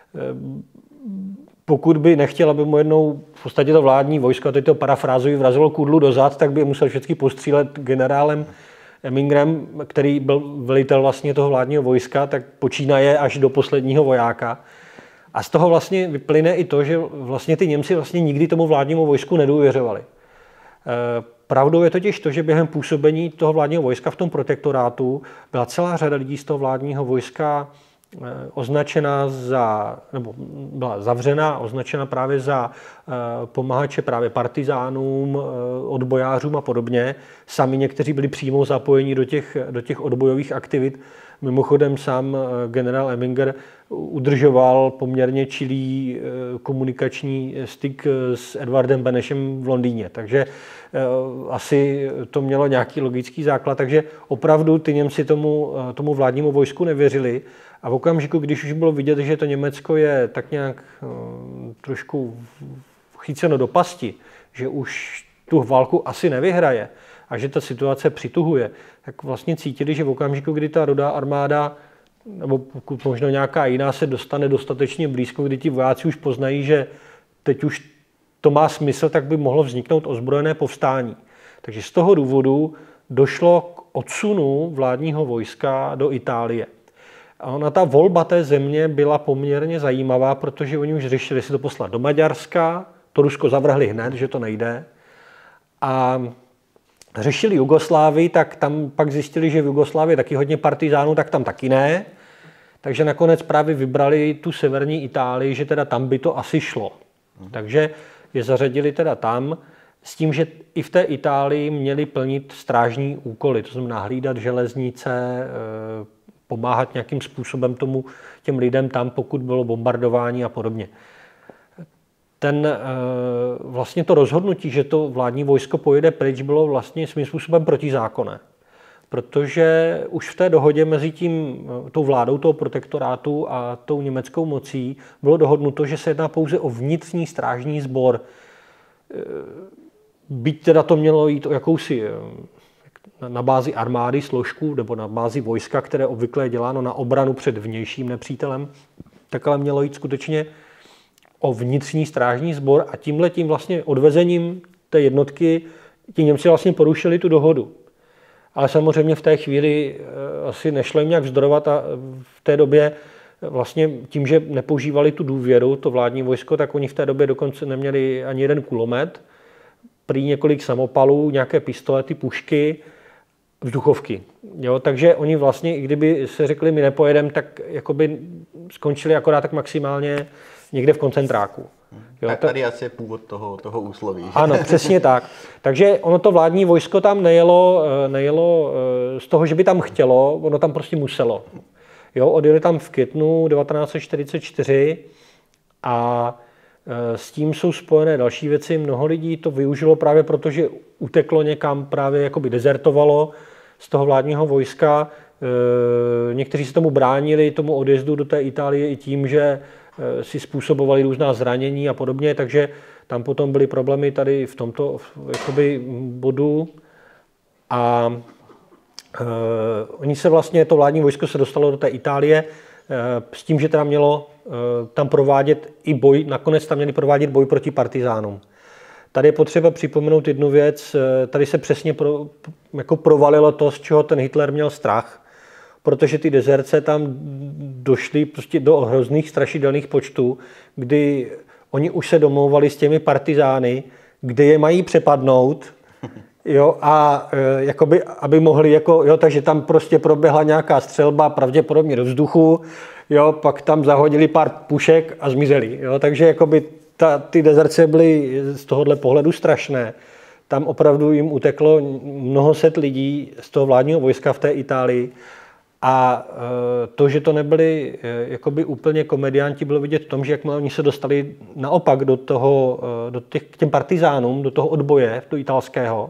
[SPEAKER 2] pokud by nechtěl, aby mu jednou v podstatě to vládní vojsko, a teď to parafrázuji, vrazilo kudlu do zad, tak by musel všechny postřílet generálem Emingerem, který byl velitel vlastně toho vládního vojska, tak počínaje až do posledního vojáka. A z toho vlastně vyplyne i to, že vlastně ty Němci vlastně nikdy tomu vládnímu vojsku nedůvěřovali. Pravdou je totiž to, že během působení toho vládního vojska v tom protektorátu byla celá řada lidí z toho vládního vojska označena nebo byla zavřena, označena právě za pomahače právě partizánům, odbojářům a podobně. Sami někteří byli přímo zapojeni do těch odbojových aktivit. Mimochodem sám generál Eminger udržoval poměrně čilý komunikační styk s Edwardem Benešem v Londýně. Takže asi to mělo nějaký logický základ. Takže opravdu ty Němci tomu vládnímu vojsku nevěřili. A v okamžiku, když už bylo vidět, že to Německo je tak nějak trošku chyceno do pasti, že už tu válku asi nevyhraje a že ta situace přituhuje, tak vlastně cítili, že v okamžiku, kdy ta Rudá armáda, nebo pokud možno nějaká jiná, se dostane dostatečně blízko, kdy ti vojáci už poznají, že teď už to má smysl, tak by mohlo vzniknout ozbrojené povstání. Takže z toho důvodu došlo k odsunu vládního vojska do Itálie. A ona ta volba té země byla poměrně zajímavá, protože oni už řešili, jestli to poslat do Maďarska, to Rusko zavrhli hned, že to nejde. A řešili Jugoslávii, tak tam pak zjistili, že v Jugoslávii je taky hodně partizánů, tak tam taky ne. Takže nakonec právě vybrali tu severní Itálii, že teda tam by to asi šlo. Takže je zařadili teda tam s tím, že i v té Itálii měli plnit strážní úkoly, to znamená hlídat železnice, pomáhat nějakým způsobem těm lidem tam, pokud bylo bombardování a podobně. Vlastně to rozhodnutí, že to vládní vojsko pojede pryč, bylo vlastně svým způsobem protizákonné. protože už v té dohodě mezi tou vládou toho protektorátu a tou německou mocí bylo dohodnuto, že se jedná pouze o vnitřní strážní sbor. Byť teda to mělo jít o jakousi na bázi armády složku nebo na bázi vojska, které obvykle je děláno na obranu před vnějším nepřítelem, tak ale mělo jít skutečně o vnitřní strážní sbor a tímhletím vlastně odvezením té jednotky ti Němci vlastně porušili tu dohodu. Ale samozřejmě v té chvíli asi nešlo jim nějak vzdorovat a v té době vlastně tím, že nepoužívali tu důvěru, to vládní vojsko, tak oni v té době dokonce neměli ani jeden kulomet, prý několik samopalů, nějaké pistolety, pušky, vzduchovky. Jo, takže oni vlastně, i kdyby se řekli, my nepojedeme, tak jakoby skončili akorát tak maximálně někde v koncentráku.
[SPEAKER 1] Jo, tak tady asi je původ toho úsloví. Že?
[SPEAKER 2] Ano, přesně tak. Takže ono to vládní vojsko tam nejelo z toho, že by tam chtělo, ono tam prostě muselo. Jo, odjeli tam v květnu 1944 a s tím jsou spojené další věci. Mnoho lidí to využilo právě proto, že uteklo někam, právě jakoby dezertovalo z toho vládního vojska. Někteří se tomu bránili, tomu odjezdu do té Itálie i tím, že si způsobovali různá zranění a podobně, takže tam potom byly problémy tady v tomto jakoby bodu. A oni se vlastně, to vládní vojsko se dostalo do té Itálie s tím, že teda mělo tam provádět i boj, nakonec tam měli provádět boj proti partizánům. Tady je potřeba připomenout jednu věc, tady se přesně provalilo to, z čeho ten Hitler měl strach, protože ty dezerce tam došly prostě do hrozných strašidelných počtů, kdy oni už se domlouvali s těmi partizány, kde je mají přepadnout, jo, a jakoby, aby mohli, takže tam prostě proběhla nějaká střelba, pravděpodobně do vzduchu, jo, pak tam zahodili pár pušek a zmizeli. Jo, takže jakoby ty dezerce byly z tohohle pohledu strašné. Tam opravdu jim uteklo mnoho set lidí z toho vládního vojska v té Itálii. A to, že to nebyli jakoby úplně komedianti, bylo vidět v tom, že jakmile oni se dostali naopak k těm partizánům, do toho odboje, do italského,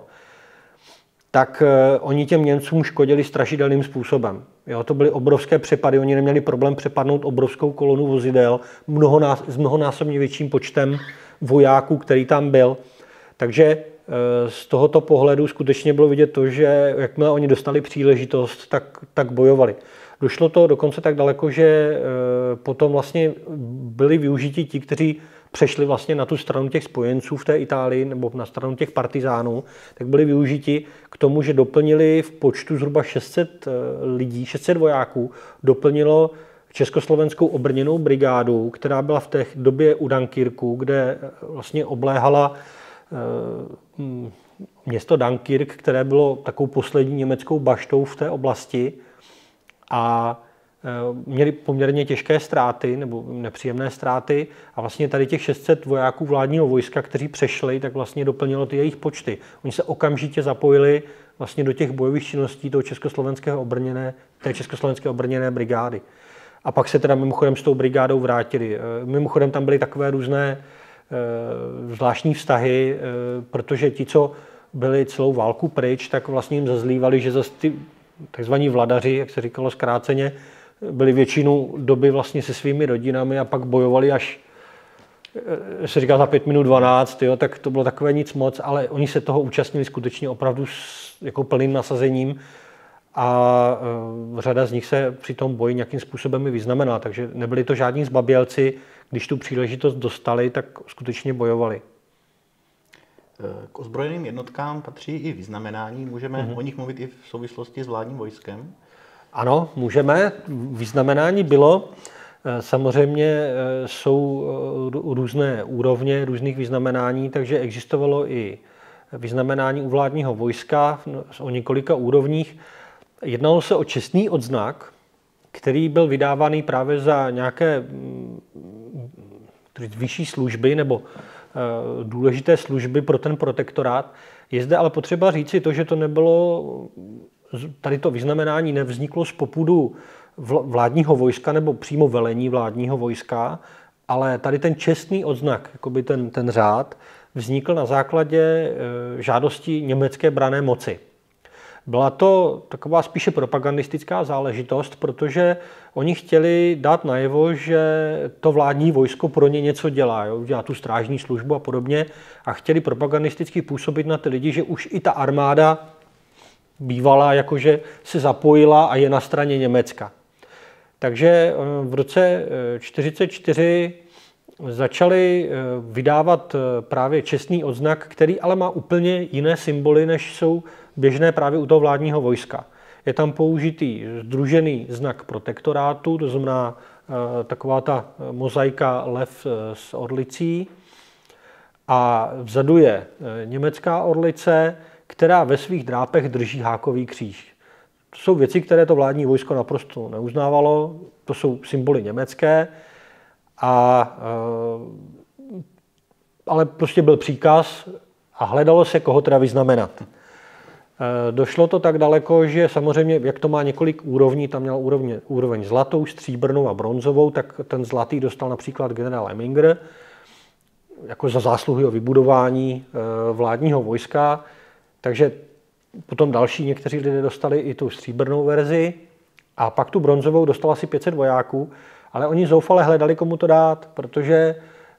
[SPEAKER 2] tak oni těm Němcům škodili strašidelným způsobem. Jo, to byly obrovské přepady, oni neměli problém přepadnout obrovskou kolonu vozidel s mnohonásobně větším počtem vojáků, který tam byl. Takže z tohoto pohledu skutečně bylo vidět to, že jakmile oni dostali příležitost, tak bojovali. Došlo to dokonce tak daleko, že potom vlastně byli využiti ti, kteří přešli vlastně na tu stranu těch spojenců v té Itálii nebo na stranu těch partizánů, tak byli využiti k tomu, že doplnili v počtu zhruba 600 lidí, 600 vojáků, doplnilo československou obrněnou brigádu, která byla v té době u Dunkirku, kde vlastně obléhala město Dunkirk, které bylo takovou poslední německou baštou v té oblasti a měli poměrně těžké ztráty nebo nepříjemné ztráty a vlastně tady těch 600 vojáků vládního vojska, kteří přešli, tak vlastně doplnilo ty jejich počty. Oni se okamžitě zapojili vlastně do těch bojových činností té československé obrněné brigády. A pak se teda mimochodem s tou brigádou vrátili. Mimochodem tam byly takové různé zvláštní vztahy, protože ti, co byli celou válku pryč, tak vlastně jim zazlívali, že zase ty takzvaní vladaři, jak se říkalo zkráceně, byli většinu doby vlastně se svými rodinami a pak bojovali až, se říká za 5 minut 12, jo, tak to bylo takové nic moc, ale oni se toho účastnili skutečně opravdu s jako plným nasazením a řada z nich se při tom boji nějakým způsobem i vyznamenala, takže nebyli to žádní zbabělci, když tu příležitost dostali, tak skutečně bojovali.
[SPEAKER 1] K ozbrojeným jednotkám patří i vyznamenání. Můžeme o nich mluvit i v souvislosti s vládním vojskem?
[SPEAKER 2] Ano, můžeme. Vyznamenání bylo. Samozřejmě jsou různé úrovně různých vyznamenání, takže existovalo i vyznamenání u vládního vojska o několika úrovních. Jednalo se o čestný odznak, který byl vydávaný právě za nějaké vyšší služby nebo důležité služby pro ten protektorát. Je zde ale potřeba říci to, že to nebylo, tady to vyznamenání nevzniklo z popudu vládního vojska nebo přímo velení vládního vojska, ale tady ten čestný odznak, jakoby ten řád, vznikl na základě žádosti německé branné moci. Byla to taková spíše propagandistická záležitost, protože oni chtěli dát najevo, že to vládní vojsko pro ně něco dělá, jo? Dělá tu strážní službu a podobně a chtěli propagandisticky působit na ty lidi, že už i ta armáda bývala, jakože se zapojila a je na straně Německa. Takže v roce 1944 začali vydávat právě čestný odznak, který ale má úplně jiné symboly, než jsou běžné právě u toho vládního vojska. Je tam použitý sdružený znak protektorátu, to znamená taková ta mozaika lev s orlicí. A vzadu je německá orlice, která ve svých drápech drží hákový kříž. To jsou věci, které to vládní vojsko naprosto neuznávalo, to jsou symboly německé, ale prostě byl příkaz a hledalo se, koho teda vyznamenat. Došlo to tak daleko, že samozřejmě, jak to má několik úrovní, tam měl úroveň zlatou, stříbrnou a bronzovou, tak ten zlatý dostal například generál Eminger, jako za zásluhy o vybudování vládního vojska. Takže potom další někteří lidé dostali i tu stříbrnou verzi a pak tu bronzovou dostalo asi 500 vojáků, ale oni zoufale hledali, komu to dát, protože,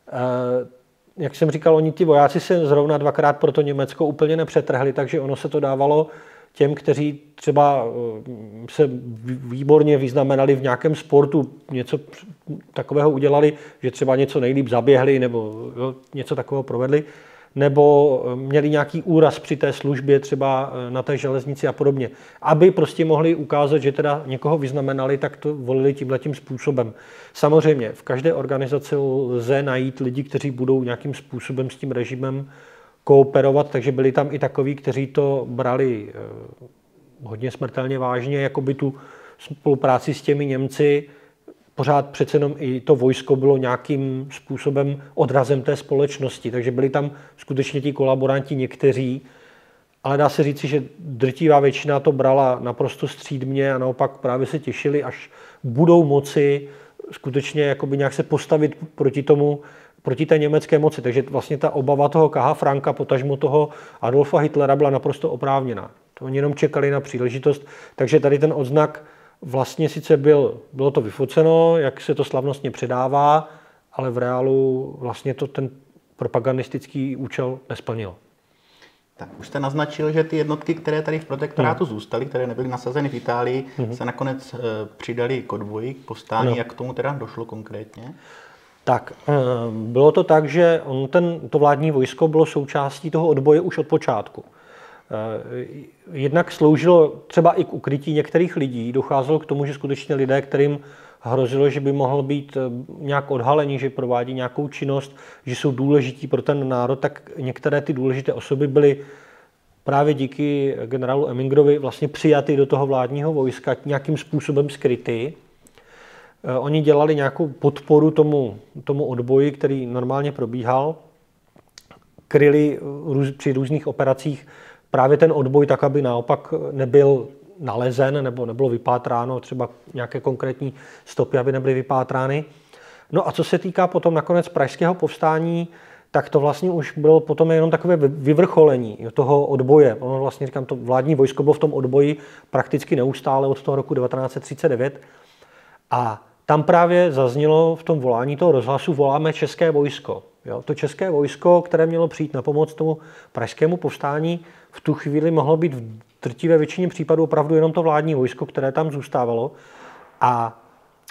[SPEAKER 2] jak jsem říkal, oni ti vojáci se zrovna dvakrát pro to Německo úplně nepřetrhli, takže ono se to dávalo těm, kteří třeba se výborně vyznamenali v nějakém sportu, něco takového udělali, že třeba něco nejlíp zaběhli nebo něco takového provedli, nebo měli nějaký úraz při té službě třeba na té železnici a podobně. Aby prostě mohli ukázat, že teda někoho vyznamenali, tak to volili tímhletím způsobem. Samozřejmě v každé organizaci lze najít lidi, kteří budou nějakým způsobem s tím režimem kooperovat, takže byli tam i takoví, kteří to brali hodně smrtelně vážně, jako by tu spolupráci s těmi Němci. Pořád přece jenom i to vojsko bylo nějakým způsobem odrazem té společnosti, takže byli tam skutečně ti kolaboranti někteří, ale dá se říci, že drtivá většina to brala naprosto střídmě a naopak právě se těšili, až budou moci skutečně jakoby nějak se postavit proti té německé moci. Takže vlastně ta obava toho K.H. Franka, potažmo toho Adolfa Hitlera byla naprosto oprávněná. To oni jenom čekali na příležitost, takže tady ten odznak vlastně sice bylo to vyfoceno, jak se to slavnostně předává, ale v reálu vlastně to ten propagandistický účel nesplnilo.
[SPEAKER 1] Tak už jste naznačil, že ty jednotky, které tady v protektorátu zůstaly, které nebyly nasazeny v Itálii, se nakonec přidali k odboji, k povstání. Jak k tomu teda došlo konkrétně?
[SPEAKER 2] Tak, bylo to tak, že to vládní vojsko bylo součástí toho odboje už od počátku. Jednak sloužilo třeba i k ukrytí některých lidí. Docházelo k tomu, že skutečně lidé, kterým hrozilo, že by mohl být nějak odhalení, že provádí nějakou činnost, že jsou důležití pro ten národ, tak některé ty důležité osoby byly právě díky generálu Emingerovi vlastně přijaty do toho vládního vojska, nějakým způsobem skryty. Oni dělali nějakou podporu tomu odboji, který normálně probíhal. Kryli při různých operacích právě ten odboj tak, aby naopak nebyl nalezen nebo nebylo vypátráno, třeba nějaké konkrétní stopy, aby nebyly vypátrány. No a co se týká potom nakonec pražského povstání, tak to vlastně už bylo potom jenom takové vyvrcholení toho odboje. Ono vlastně, říkám, to vládní vojsko bylo v tom odboji prakticky neustále od toho roku 1939. A tam právě zaznělo v tom volání toho rozhlasu voláme české vojsko. Jo, to české vojsko, které mělo přijít na pomoc tomu pražskému povstání, v tu chvíli mohlo být v drtivé většině případů opravdu jenom to vládní vojsko, které tam zůstávalo. A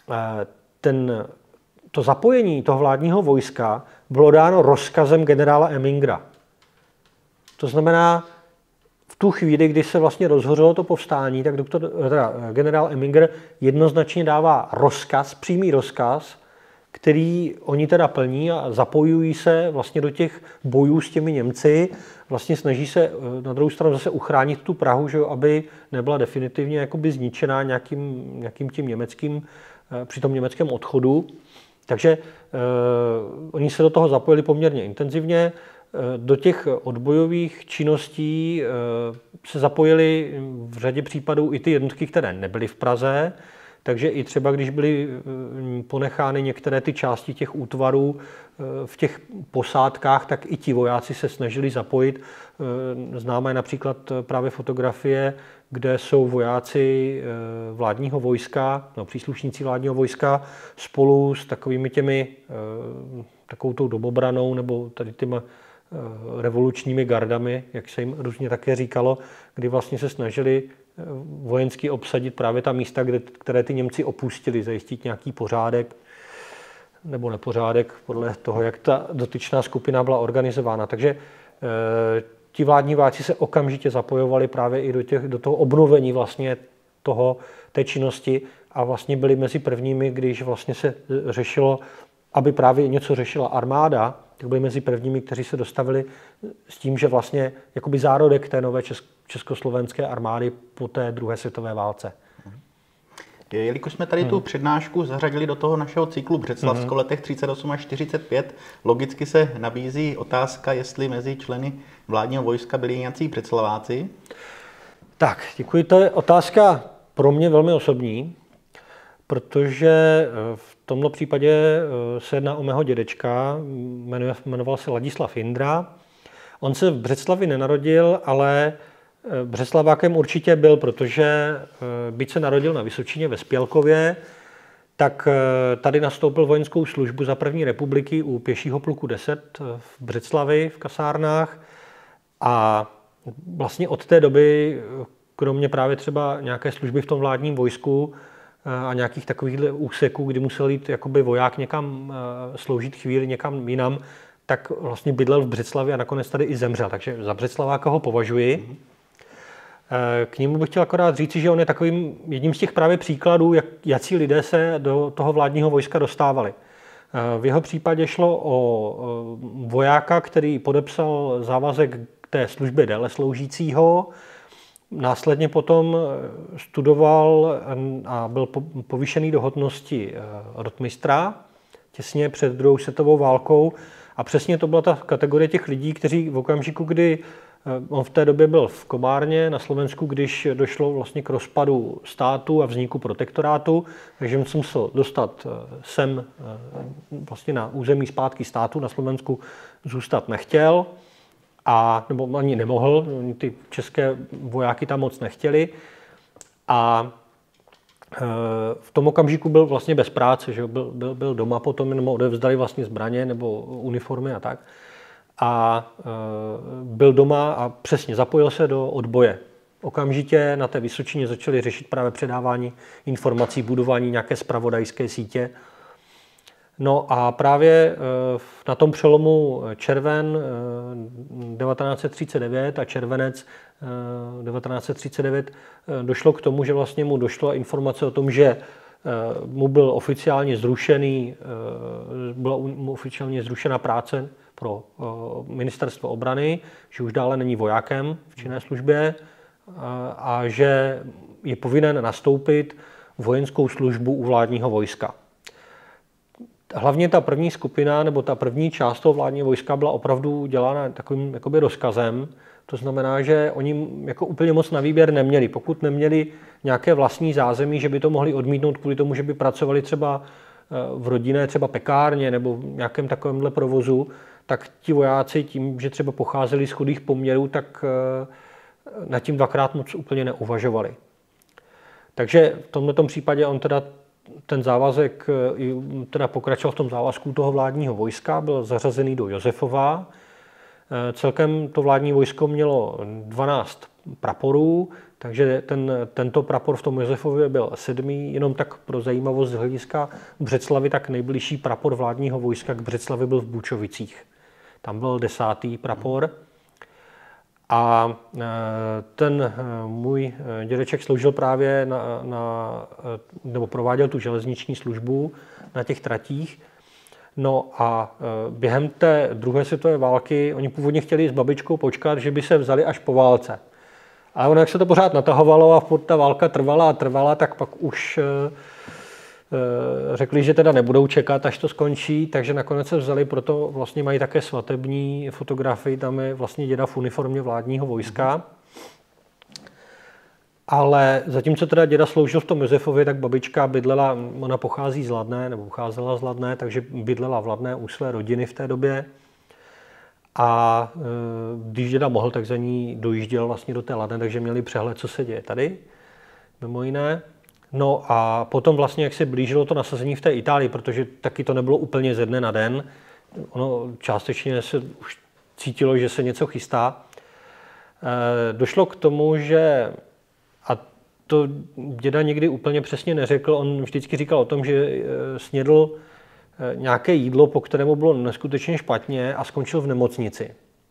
[SPEAKER 2] to zapojení toho vládního vojska bylo dáno rozkazem generála Emingera. To znamená, v tu chvíli, kdy se vlastně rozhořelo to povstání, tak generál Eminger jednoznačně dává rozkaz, přímý rozkaz, který oni teda plní a zapojují se vlastně do těch bojů s těmi Němci. Vlastně snaží se na druhou stranu zase uchránit tu Prahu, že, aby nebyla definitivně jakoby zničená nějakým tím německým, při tom německém odchodu. Takže oni se do toho zapojili poměrně intenzivně. Do těch odbojových činností se zapojili v řadě případů i ty jednotky, které nebyly v Praze. Takže i třeba, když byly ponechány některé ty části těch útvarů v těch posádkách, tak i ti vojáci se snažili zapojit. Známe například právě fotografie, kde jsou vojáci vládního vojska, no, příslušníci vládního vojska spolu s takovými těmi, takovou tou domobranou nebo tady těma revolučními gardami, jak se jim různě také říkalo, kdy vlastně se snažili vojensky obsadit právě ta místa, které ty Němci opustili, zajistit nějaký pořádek nebo nepořádek podle toho, jak ta dotyčná skupina byla organizována. Takže ti vládní vojáci se okamžitě zapojovali právě i do toho obnovení vlastně té činnosti a vlastně byli mezi prvními, když vlastně se řešilo, aby právě něco řešila armáda, tak byli mezi prvními, kteří se dostavili s tím, že vlastně jakoby zárodek té nové československé armády po té druhé světové válce.
[SPEAKER 1] Jelikož jsme tady tu přednášku zařadili do toho našeho cyklu Břeclavsko letech 38 až 45, logicky se nabízí otázka, jestli mezi členy vládního vojska byli nějací Břeclaváci.
[SPEAKER 2] Tak, děkuji. To je otázka pro mě velmi osobní, protože v tomto případě se jedná o mého dědečka, jmenoval se Ladislav Jindra. On se v Břeclavi nenarodil, ale Břeclavákem určitě byl, protože byť se narodil na Vysočině ve Spělkově, tak tady nastoupil vojenskou službu za první republiky u pěšího pluku 10 v Břeclavi v kasárnách a vlastně od té doby, kromě právě třeba nějaké služby v tom vládním vojsku a nějakých takových úseků, kdy musel jít jakoby voják někam sloužit chvíli někam jinam, tak vlastně bydlel v Břeclavi a nakonec tady i zemřel. Takže za Břeclaváka ho považuji. K němu bych chtěl akorát říci, že on je takovým jedním z těch právě příkladů, jací lidé se do toho vládního vojska dostávali. V jeho případě šlo o vojáka, který podepsal závazek k té službě déle sloužícího, následně potom studoval a byl povýšený do hodnosti rotmistra těsně před druhou světovou válkou a přesně to byla ta kategorie těch lidí, kteří v okamžiku, kdy on v té době byl v Komárně na Slovensku, když došlo vlastně k rozpadu státu a vzniku protektorátu, takže se musel dostat sem vlastně na území zpátky státu, na Slovensku zůstat nechtěl, nebo ani nemohl, ty české vojáky tam moc nechtěli a v tom okamžiku byl vlastně bez práce, že byl doma potom, nebo odevzdali vlastně zbraně nebo uniformy a tak. A byl doma a přesně zapojil se do odboje. Okamžitě na té Vysočině začali řešit právě předávání informací, budování nějaké zpravodajské sítě. No a právě na tom přelomu červen 1939 a červenec 1939 došlo k tomu, že vlastně mu došla informace o tom, že mu byla oficiálně zrušena práce pro ministerstvo obrany, že už dále není vojákem v činné službě a že je povinen nastoupit vojenskou službu u vládního vojska. Hlavně ta první skupina nebo ta první část toho vládního vojska byla opravdu dělána takovým jakoby rozkazem. To znamená, že oni jako úplně moc na výběr neměli. Pokud neměli nějaké vlastní zázemí, že by to mohli odmítnout kvůli tomu, že by pracovali třeba v rodinné třeba pekárně nebo v nějakém takovémhle provozu, tak ti vojáci tím, že třeba pocházeli z chudých poměrů, tak nad tím dvakrát moc úplně neuvažovali. Takže v tomto případě on teda ten závazek teda pokračoval v tom závazku toho vládního vojska, byl zařazený do Josefova. Celkem to vládní vojsko mělo 12 praporů, takže tento prapor v tom Josefově byl 7. Jenom tak pro zajímavost z hlediska Břeclavy, tak nejbližší prapor vládního vojska k Břeclavi byl v Bučovicích. Tam byl 10. prapor. A ten můj dědeček sloužil právě nebo prováděl tu železniční službu na těch tratích. No a během té druhé světové války oni původně chtěli s babičkou počkat, že by se vzali až po válce. Ale ono, jak se to pořád natahovalo a ta válka trvala a trvala, tak pak už řekli, že teda nebudou čekat, až to skončí, takže nakonec se vzali, proto vlastně mají také svatební fotografii, tam je vlastně děda v uniformě vládního vojska. Ale zatímco teda děda sloužil v tom Josefově, tak babička bydlela, ona pochází z Ladné, nebo pocházela z Ladné, takže bydlela v Ladné u své rodiny v té době. A když děda mohl, tak za ní dojížděl vlastně do té Ladné, takže měli přehled, co se děje tady, mimo jiné. No a potom vlastně, jak se blížilo to nasazení v té Itálii, protože taky to nebylo úplně ze dne na den, ono částečně se už cítilo, že se něco chystá, došlo k tomu, že, a to děda nikdy úplně přesně neřekl, on vždycky říkal o tom, že snědl nějaké jídlo, po kterému bylo neskutečně špatně a skončil v nemocnici.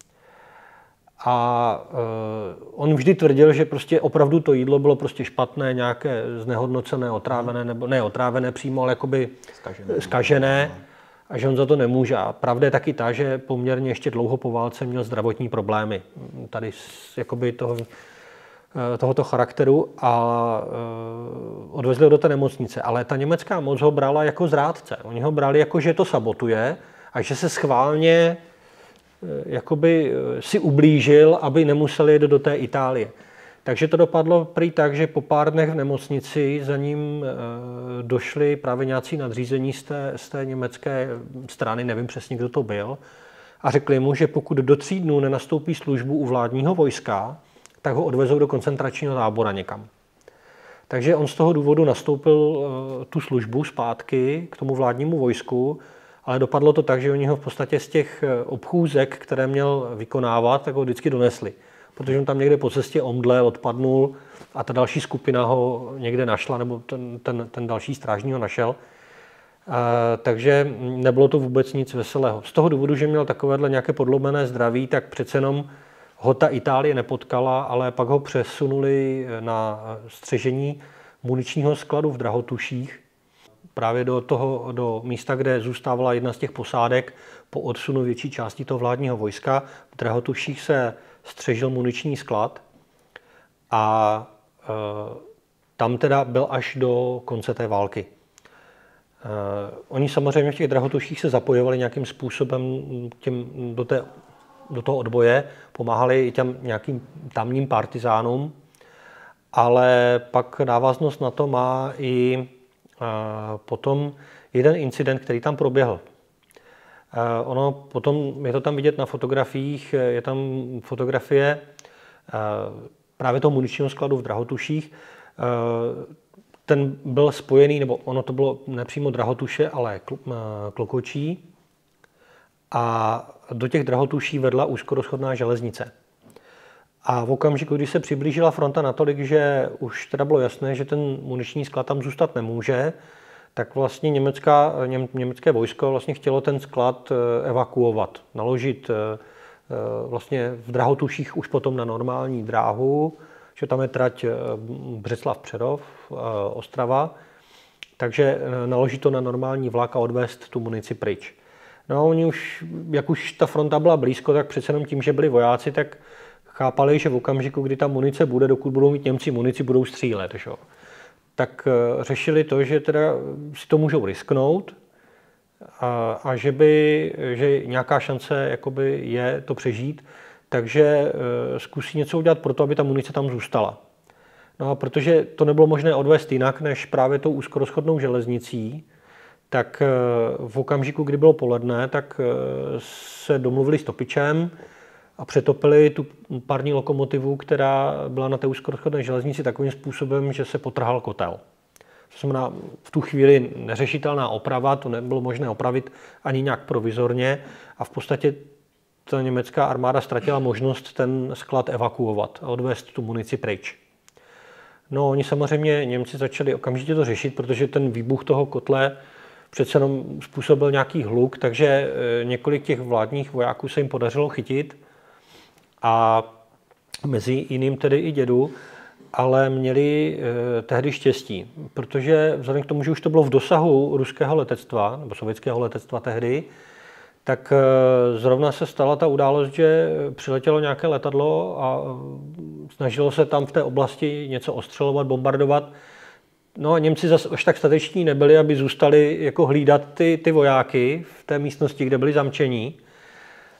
[SPEAKER 2] A on vždy tvrdil, že prostě opravdu to jídlo bylo prostě špatné, nějaké znehodnocené, otrávené, nebo ne otrávené přímo, ale jakoby zkažené a že on za to nemůže. A pravda je taky ta, že poměrně ještě dlouho po válce měl zdravotní problémy tady jakoby tohoto charakteru a odvezli ho do té nemocnice. Ale ta německá moc ho brala jako zrádce. Oni ho brali jako, že to sabotuje a že se schválně jakoby si ublížil, aby nemuseli jít do té Itálie. Takže to dopadlo prý tak, že po pár dnech v nemocnici za ním došli právě nějací nadřízení z té německé strany, nevím přesně, kdo to byl, a řekli mu, že pokud do 3 dnů nenastoupí službu u vládního vojska, tak ho odvezou do koncentračního tábora někam. Takže on z toho důvodu nastoupil tu službu zpátky k tomu vládnímu vojsku, ale dopadlo to tak, že oni ho v podstatě z těch obchůzek, které měl vykonávat, tak ho vždycky donesli. Protože on tam někde po cestě omdlel, odpadnul a ta další skupina ho někde našla, nebo ten další strážní ho našel. Takže nebylo to vůbec nic veselého. Z toho důvodu, že měl takovéhle nějaké podlomené zdraví, tak přece jenom ho ta Itálie nepotkala, ale pak ho přesunuli na střežení muničního skladu v Drahotuších, právě do místa, kde zůstávala jedna z těch posádek po odsunu větší části toho vládního vojska. V Drahotuších se střežil muniční sklad a tam teda byl až do konce té války. Oni samozřejmě v těch Drahotuších se zapojovali nějakým způsobem do toho odboje, pomáhali i těm nějakým tamním partizánům, ale pak návaznost na to má i potom jeden incident, který tam proběhl. Ono potom, je to tam vidět na fotografiích, je tam fotografie právě toho muničního skladu v Drahotuších. Ten byl spojený, nebo ono to bylo nepřímo Drahotuše, ale Klokočí. A do těch Drahotuší vedla úzkorozchodná železnice. A v okamžiku, kdy se přiblížila fronta natolik, že už teda bylo jasné, že ten muniční sklad tam zůstat nemůže, tak vlastně německé vojsko vlastně chtělo ten sklad evakuovat, naložit vlastně v Drahotuších už potom na normální dráhu, že tam je trať Břeclav-Přerov, Ostrava, takže naložit to na normální vlak a odvést tu munici pryč. No a oni už, jak už ta fronta byla blízko, tak přece jenom tím, že byli vojáci, tak chápali, že v okamžiku, kdy ta munice bude, dokud budou mít Němci munici, budou střílet. Že? Tak řešili to, že teda si to můžou risknout a že nějaká šance jakoby je to přežít, takže zkusí něco udělat pro to, aby ta munice tam zůstala. No a protože to nebylo možné odvést jinak, než právě tou úzkorozchodnou železnicí, tak v okamžiku, kdy bylo poledne, tak se domluvili s topičem a přetopili tu parní lokomotivu, která byla na té úzkorozchodné železnici takovým způsobem, že se potrhal kotel. To znamená v tu chvíli neřešitelná oprava, to nebylo možné opravit ani nějak provizorně a v podstatě ta německá armáda ztratila možnost ten sklad evakuovat a odvést tu munici pryč. No, oni samozřejmě, Němci začali okamžitě to řešit, protože ten výbuch toho kotle přece jenom způsobil nějaký hluk, takže několik těch vládních vojáků se jim podařilo chytit a mezi jiným tedy i dědu, ale měli tehdy štěstí, protože vzhledem k tomu, že už to bylo v dosahu ruského letectva, nebo sovětského letectva tehdy, tak zrovna se stala ta událost, že přiletělo nějaké letadlo a snažilo se tam v té oblasti něco ostřelovat, bombardovat. No a Němci zase až tak stateční nebyli, aby zůstali jako hlídat ty vojáky v té místnosti, kde byli zamčení.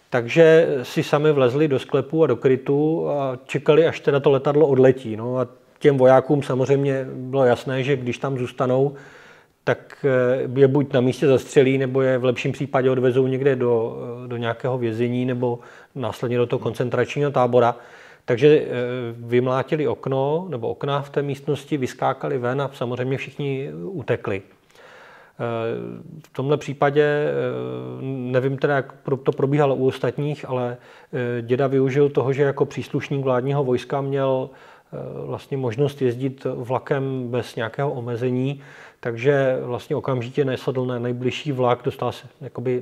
[SPEAKER 2] Takže si sami vlezli do sklepu a do krytu a čekali, až teda to letadlo odletí. No a těm vojákům samozřejmě bylo jasné, že když tam zůstanou, tak je buď na místě zastřelí, nebo je v lepším případě odvezou někde do nějakého vězení nebo následně do toho koncentračního tábora. Takže vymlátili okno nebo okna v té místnosti, vyskákali ven a samozřejmě všichni utekli. V tomhle případě, nevím teda, jak to probíhalo u ostatních, ale děda využil toho, že jako příslušník vládního vojska měl vlastně možnost jezdit vlakem bez nějakého omezení, takže vlastně okamžitě nesedl na nejbližší vlak, dostal se jakoby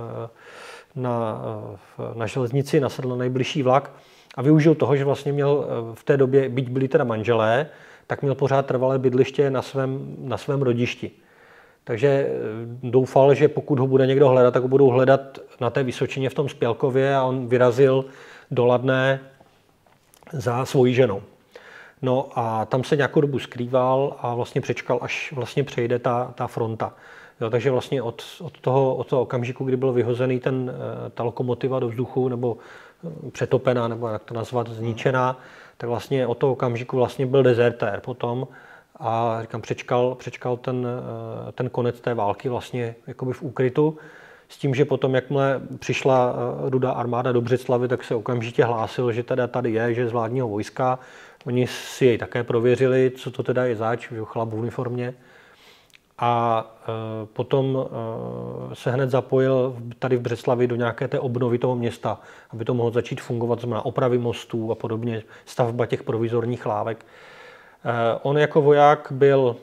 [SPEAKER 2] na železnici, nasedl na nejbližší vlak a využil toho, že vlastně měl v té době, byť byli teda manželé, tak měl pořád trvalé bydliště na svém rodišti. Takže doufal, že pokud ho bude někdo hledat, tak ho budou hledat na té Vysočině v tom Spělkově a on vyrazil do Ladné za svojí ženou. No a tam se nějakou dobu skrýval a vlastně přečkal, až vlastně přejde ta fronta. Jo, takže vlastně od toho okamžiku, kdy byl vyhozený ta lokomotiva do vzduchu, nebo přetopená, nebo jak to nazvat, zničená, tak vlastně od toho okamžiku vlastně byl dezertér potom a říkám, přečkal ten konec té války vlastně jakoby v úkrytu. S tím, že potom, jakmile přišla Rudá armáda do Břeclavi, tak se okamžitě hlásil, že teda tady je, že z vládního vojska. Oni si jej také prověřili, co to teda je zač, že chlap v uniformě. A potom se hned zapojil tady v Břeclavi do nějaké té obnovy toho města, aby to mohlo začít fungovat, znamená opravy mostů a podobně, stavba těch provizorních lávek. On jako voják byl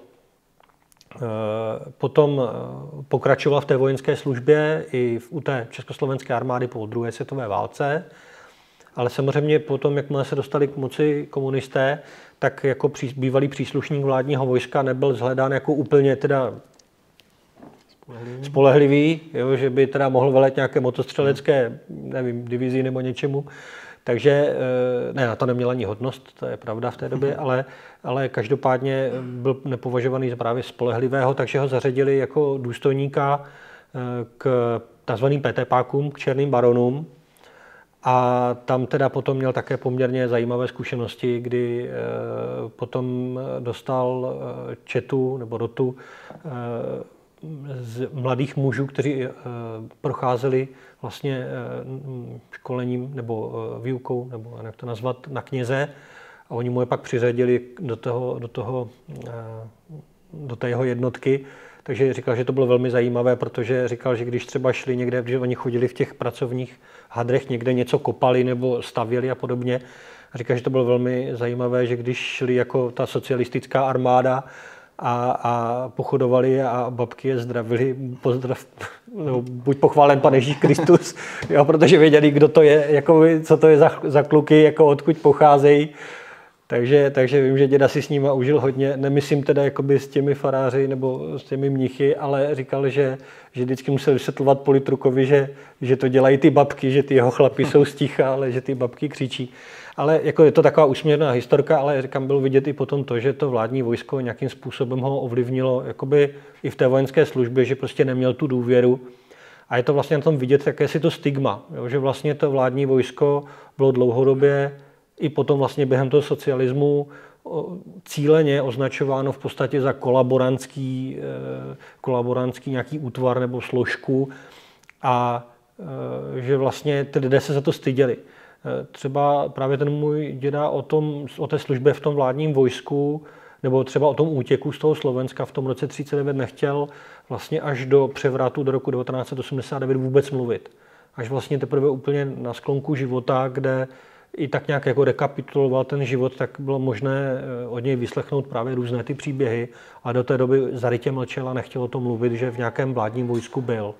[SPEAKER 2] potom pokračoval v té vojenské službě i u té československé armády po druhé světové válce, ale samozřejmě potom, jakmile se dostali k moci komunisté, tak jako bývalý příslušník vládního vojska nebyl shledán jako úplně teda spolehlivý, jo, že by teda mohl velet nějaké motostřelecké, nevím, divizi nebo něčemu. Takže ne, na to neměl ani hodnost, to je pravda v té době, ale každopádně byl nepovažovaný za právě spolehlivého, takže ho zařadili jako důstojníka k takzvaným PT-pákům, k černým baronům. A tam teda potom měl také poměrně zajímavé zkušenosti, kdy potom dostal četu nebo rotu z mladých mužů, kteří procházeli vlastně školením nebo výukou, nebo jak to nazvat, na kněze. A oni mu je pak přiřadili do té jeho jednotky. Takže říkal, že to bylo velmi zajímavé, protože říkal, že když třeba šli někde, protože oni chodili v těch pracovních hadrech, někde něco kopali nebo stavěli a podobně. A říkal, že to bylo velmi zajímavé, že když šli jako ta socialistická armáda a pochodovali a babky je zdravili, no, buď pochválen Pan Ježíš Kristus, jo, protože věděli, kdo to je, jako, co to je za kluky, jako odkud pocházejí. Takže vím, že děda si s nima užil hodně, nemyslím teda jakoby s těmi faráři nebo s těmi mnichy, ale říkal, že vždycky musel vysvětlovat politrukovi, že to dělají ty babky, že ty jeho chlapi jsou sticha, ale že ty babky křičí. Ale jako je to taková úsměvná historka, ale říkám, bylo vidět i potom to, že to vládní vojsko nějakým způsobem ho ovlivnilo jakoby i v té vojenské službě, že prostě neměl tu důvěru. A je to vlastně na tom vidět jakési to stigma, jo, že vlastně to vládní vojsko bylo dlouhodobě i potom vlastně během toho socialismu cíleně označováno v podstatě za kolaborantský nějaký útvar nebo složku a že vlastně ty lidé se za to styděli. Třeba právě ten můj děda o té službě v tom vládním vojsku nebo třeba o tom útěku z toho Slovenska v tom roce 1939 nechtěl vlastně až do převratu do roku 1989 vůbec mluvit. Až vlastně teprve úplně na sklonku života, kde i tak nějak jako rekapituloval ten život, tak bylo možné od něj vyslechnout právě různé ty příběhy a do té doby zarytě mlčel a nechtěl o tom mluvit, že v nějakém vládním vojsku byl.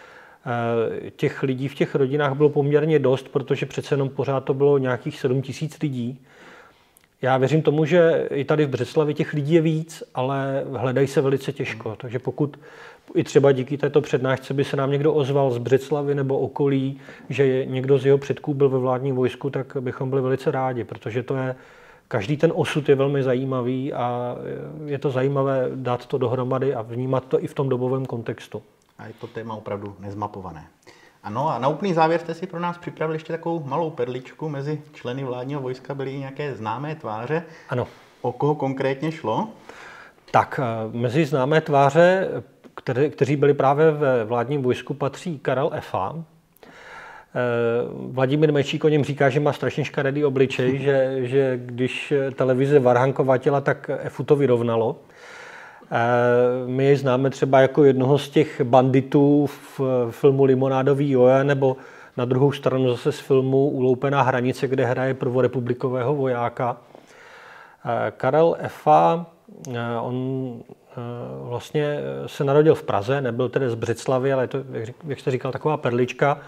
[SPEAKER 2] Těch lidí v těch rodinách bylo poměrně dost, protože přece jenom pořád to bylo nějakých 7 000 lidí. Já věřím tomu, že i tady v Břeclavi těch lidí je víc, ale hledají se velice těžko. Takže pokud i třeba díky této přednášce by se nám někdo ozval z Břeclavy nebo okolí, že někdo z jeho předků byl ve vládním vojsku, tak bychom byli velice rádi, protože to je, každý ten osud je velmi zajímavý a je to zajímavé dát to dohromady a vnímat to i v tom dobovém kontextu.
[SPEAKER 1] A je to téma opravdu nezmapované. Ano, a na úplný závěr jste si pro nás připravili ještě takovou malou perličku. Mezi členy vládního vojska byly nějaké známé tváře.
[SPEAKER 2] Ano.
[SPEAKER 1] O koho konkrétně šlo?
[SPEAKER 2] Tak mezi známé tváře, kteří byli právě ve vládním vojsku, patří Karel Effa. Vladimír Mečík o něm říká, že má strašně škaredý obličej, že když televize varhankovatila, tak Effu to vyrovnalo. My jej známe třeba jako jednoho z těch banditů v filmu Limonádový Joe, nebo na druhou stranu zase z filmu Uloupená hranice, kde hraje prvorepublikového vojáka. Karel Effa, on vlastně se narodil v Praze, nebyl tedy z Břeclavy, ale je to, jak jste říkal, taková perlička.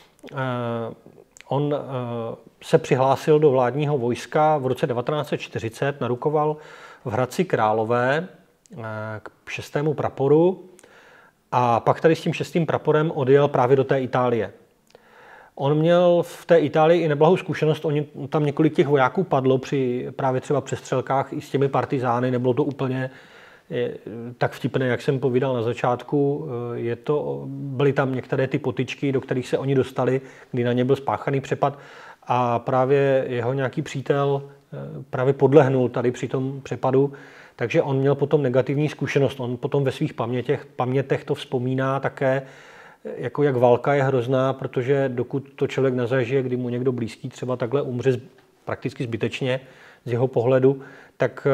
[SPEAKER 2] On se přihlásil do vládního vojska v roce 1940, narukoval v Hradci Králové k 6. praporu a pak tady s tím 6. praporem odjel právě do té Itálie. On měl v té Itálii i neblahou zkušenost, tam několik těch vojáků padlo při právě třeba přestřelkách i s těmi partizány, nebylo to úplně tak vtipné, jak jsem povídal na začátku. Byly tam některé ty potyčky, do kterých se oni dostali, kdy na ně byl spáchaný přepad a právě jeho nějaký přítel právě podlehnul tady při tom přepadu, takže on měl potom negativní zkušenost. On potom ve svých pamětech to vzpomíná také, jako jak válka je hrozná, protože dokud to člověk nezažije, kdy mu někdo blízký třeba takhle umře prakticky zbytečně z jeho pohledu, tak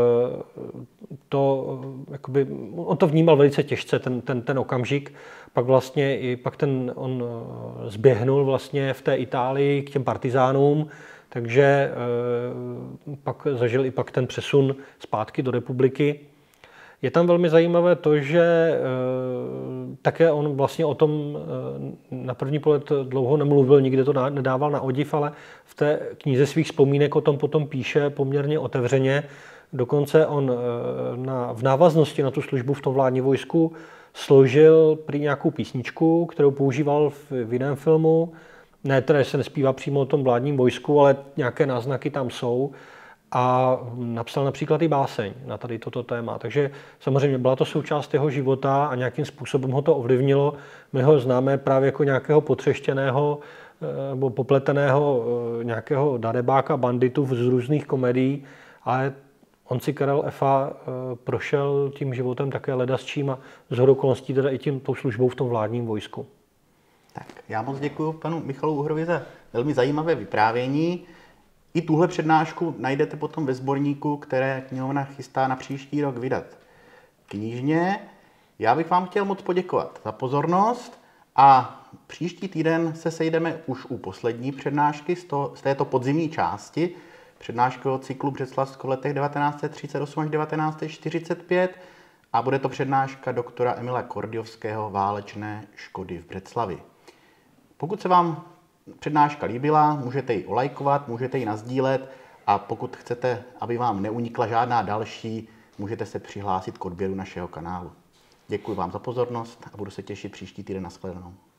[SPEAKER 2] on to vnímal velice těžce, ten okamžik. Pak vlastně on zběhnul vlastně v té Itálii k těm partizánům, takže pak zažil i pak ten přesun zpátky do republiky. Je tam velmi zajímavé to, že také on vlastně o tom na první pohled dlouho nemluvil, nikde to nedával na odiv, ale v té knize svých vzpomínek o tom potom píše poměrně otevřeně. Dokonce on v návaznosti na tu službu v tom vládním vojsku složil prý nějakou písničku, kterou používal v jiném filmu. Ne, teda se nespívá přímo o tom vládním vojsku, ale nějaké náznaky tam jsou. A napsal například i báseň na tady toto téma. Takže samozřejmě byla to součást jeho života a nějakým způsobem ho to ovlivnilo. My ho známe právě jako nějakého potřeštěného nebo popleteného nějakého darebáka, banditu z různých komedií, ale on si Karel Effa prošel tím životem také ledasčím a shodou okolností teda i tou službou v tom vládním vojsku.
[SPEAKER 1] Tak, já moc děkuji panu Michalu Uhrovi za velmi zajímavé vyprávění. I tuhle přednášku najdete potom ve sborníku, které knihovna chystá na příští rok vydat knižně. Já bych vám chtěl moc poděkovat za pozornost a příští týden se sejdeme už u poslední přednášky z této podzimní části přednáškového cyklu Břeclavsko v letech 1938 až 1945 a bude to přednáška doktora Emila Kordiovského Válečné škody v Břeclavi. Pokud se vám přednáška líbila, můžete ji olajkovat, můžete ji nasdílet a pokud chcete, aby vám neunikla žádná další, můžete se přihlásit k odběru našeho kanálu. Děkuji vám za pozornost a budu se těšit příští týden. Na shledanou.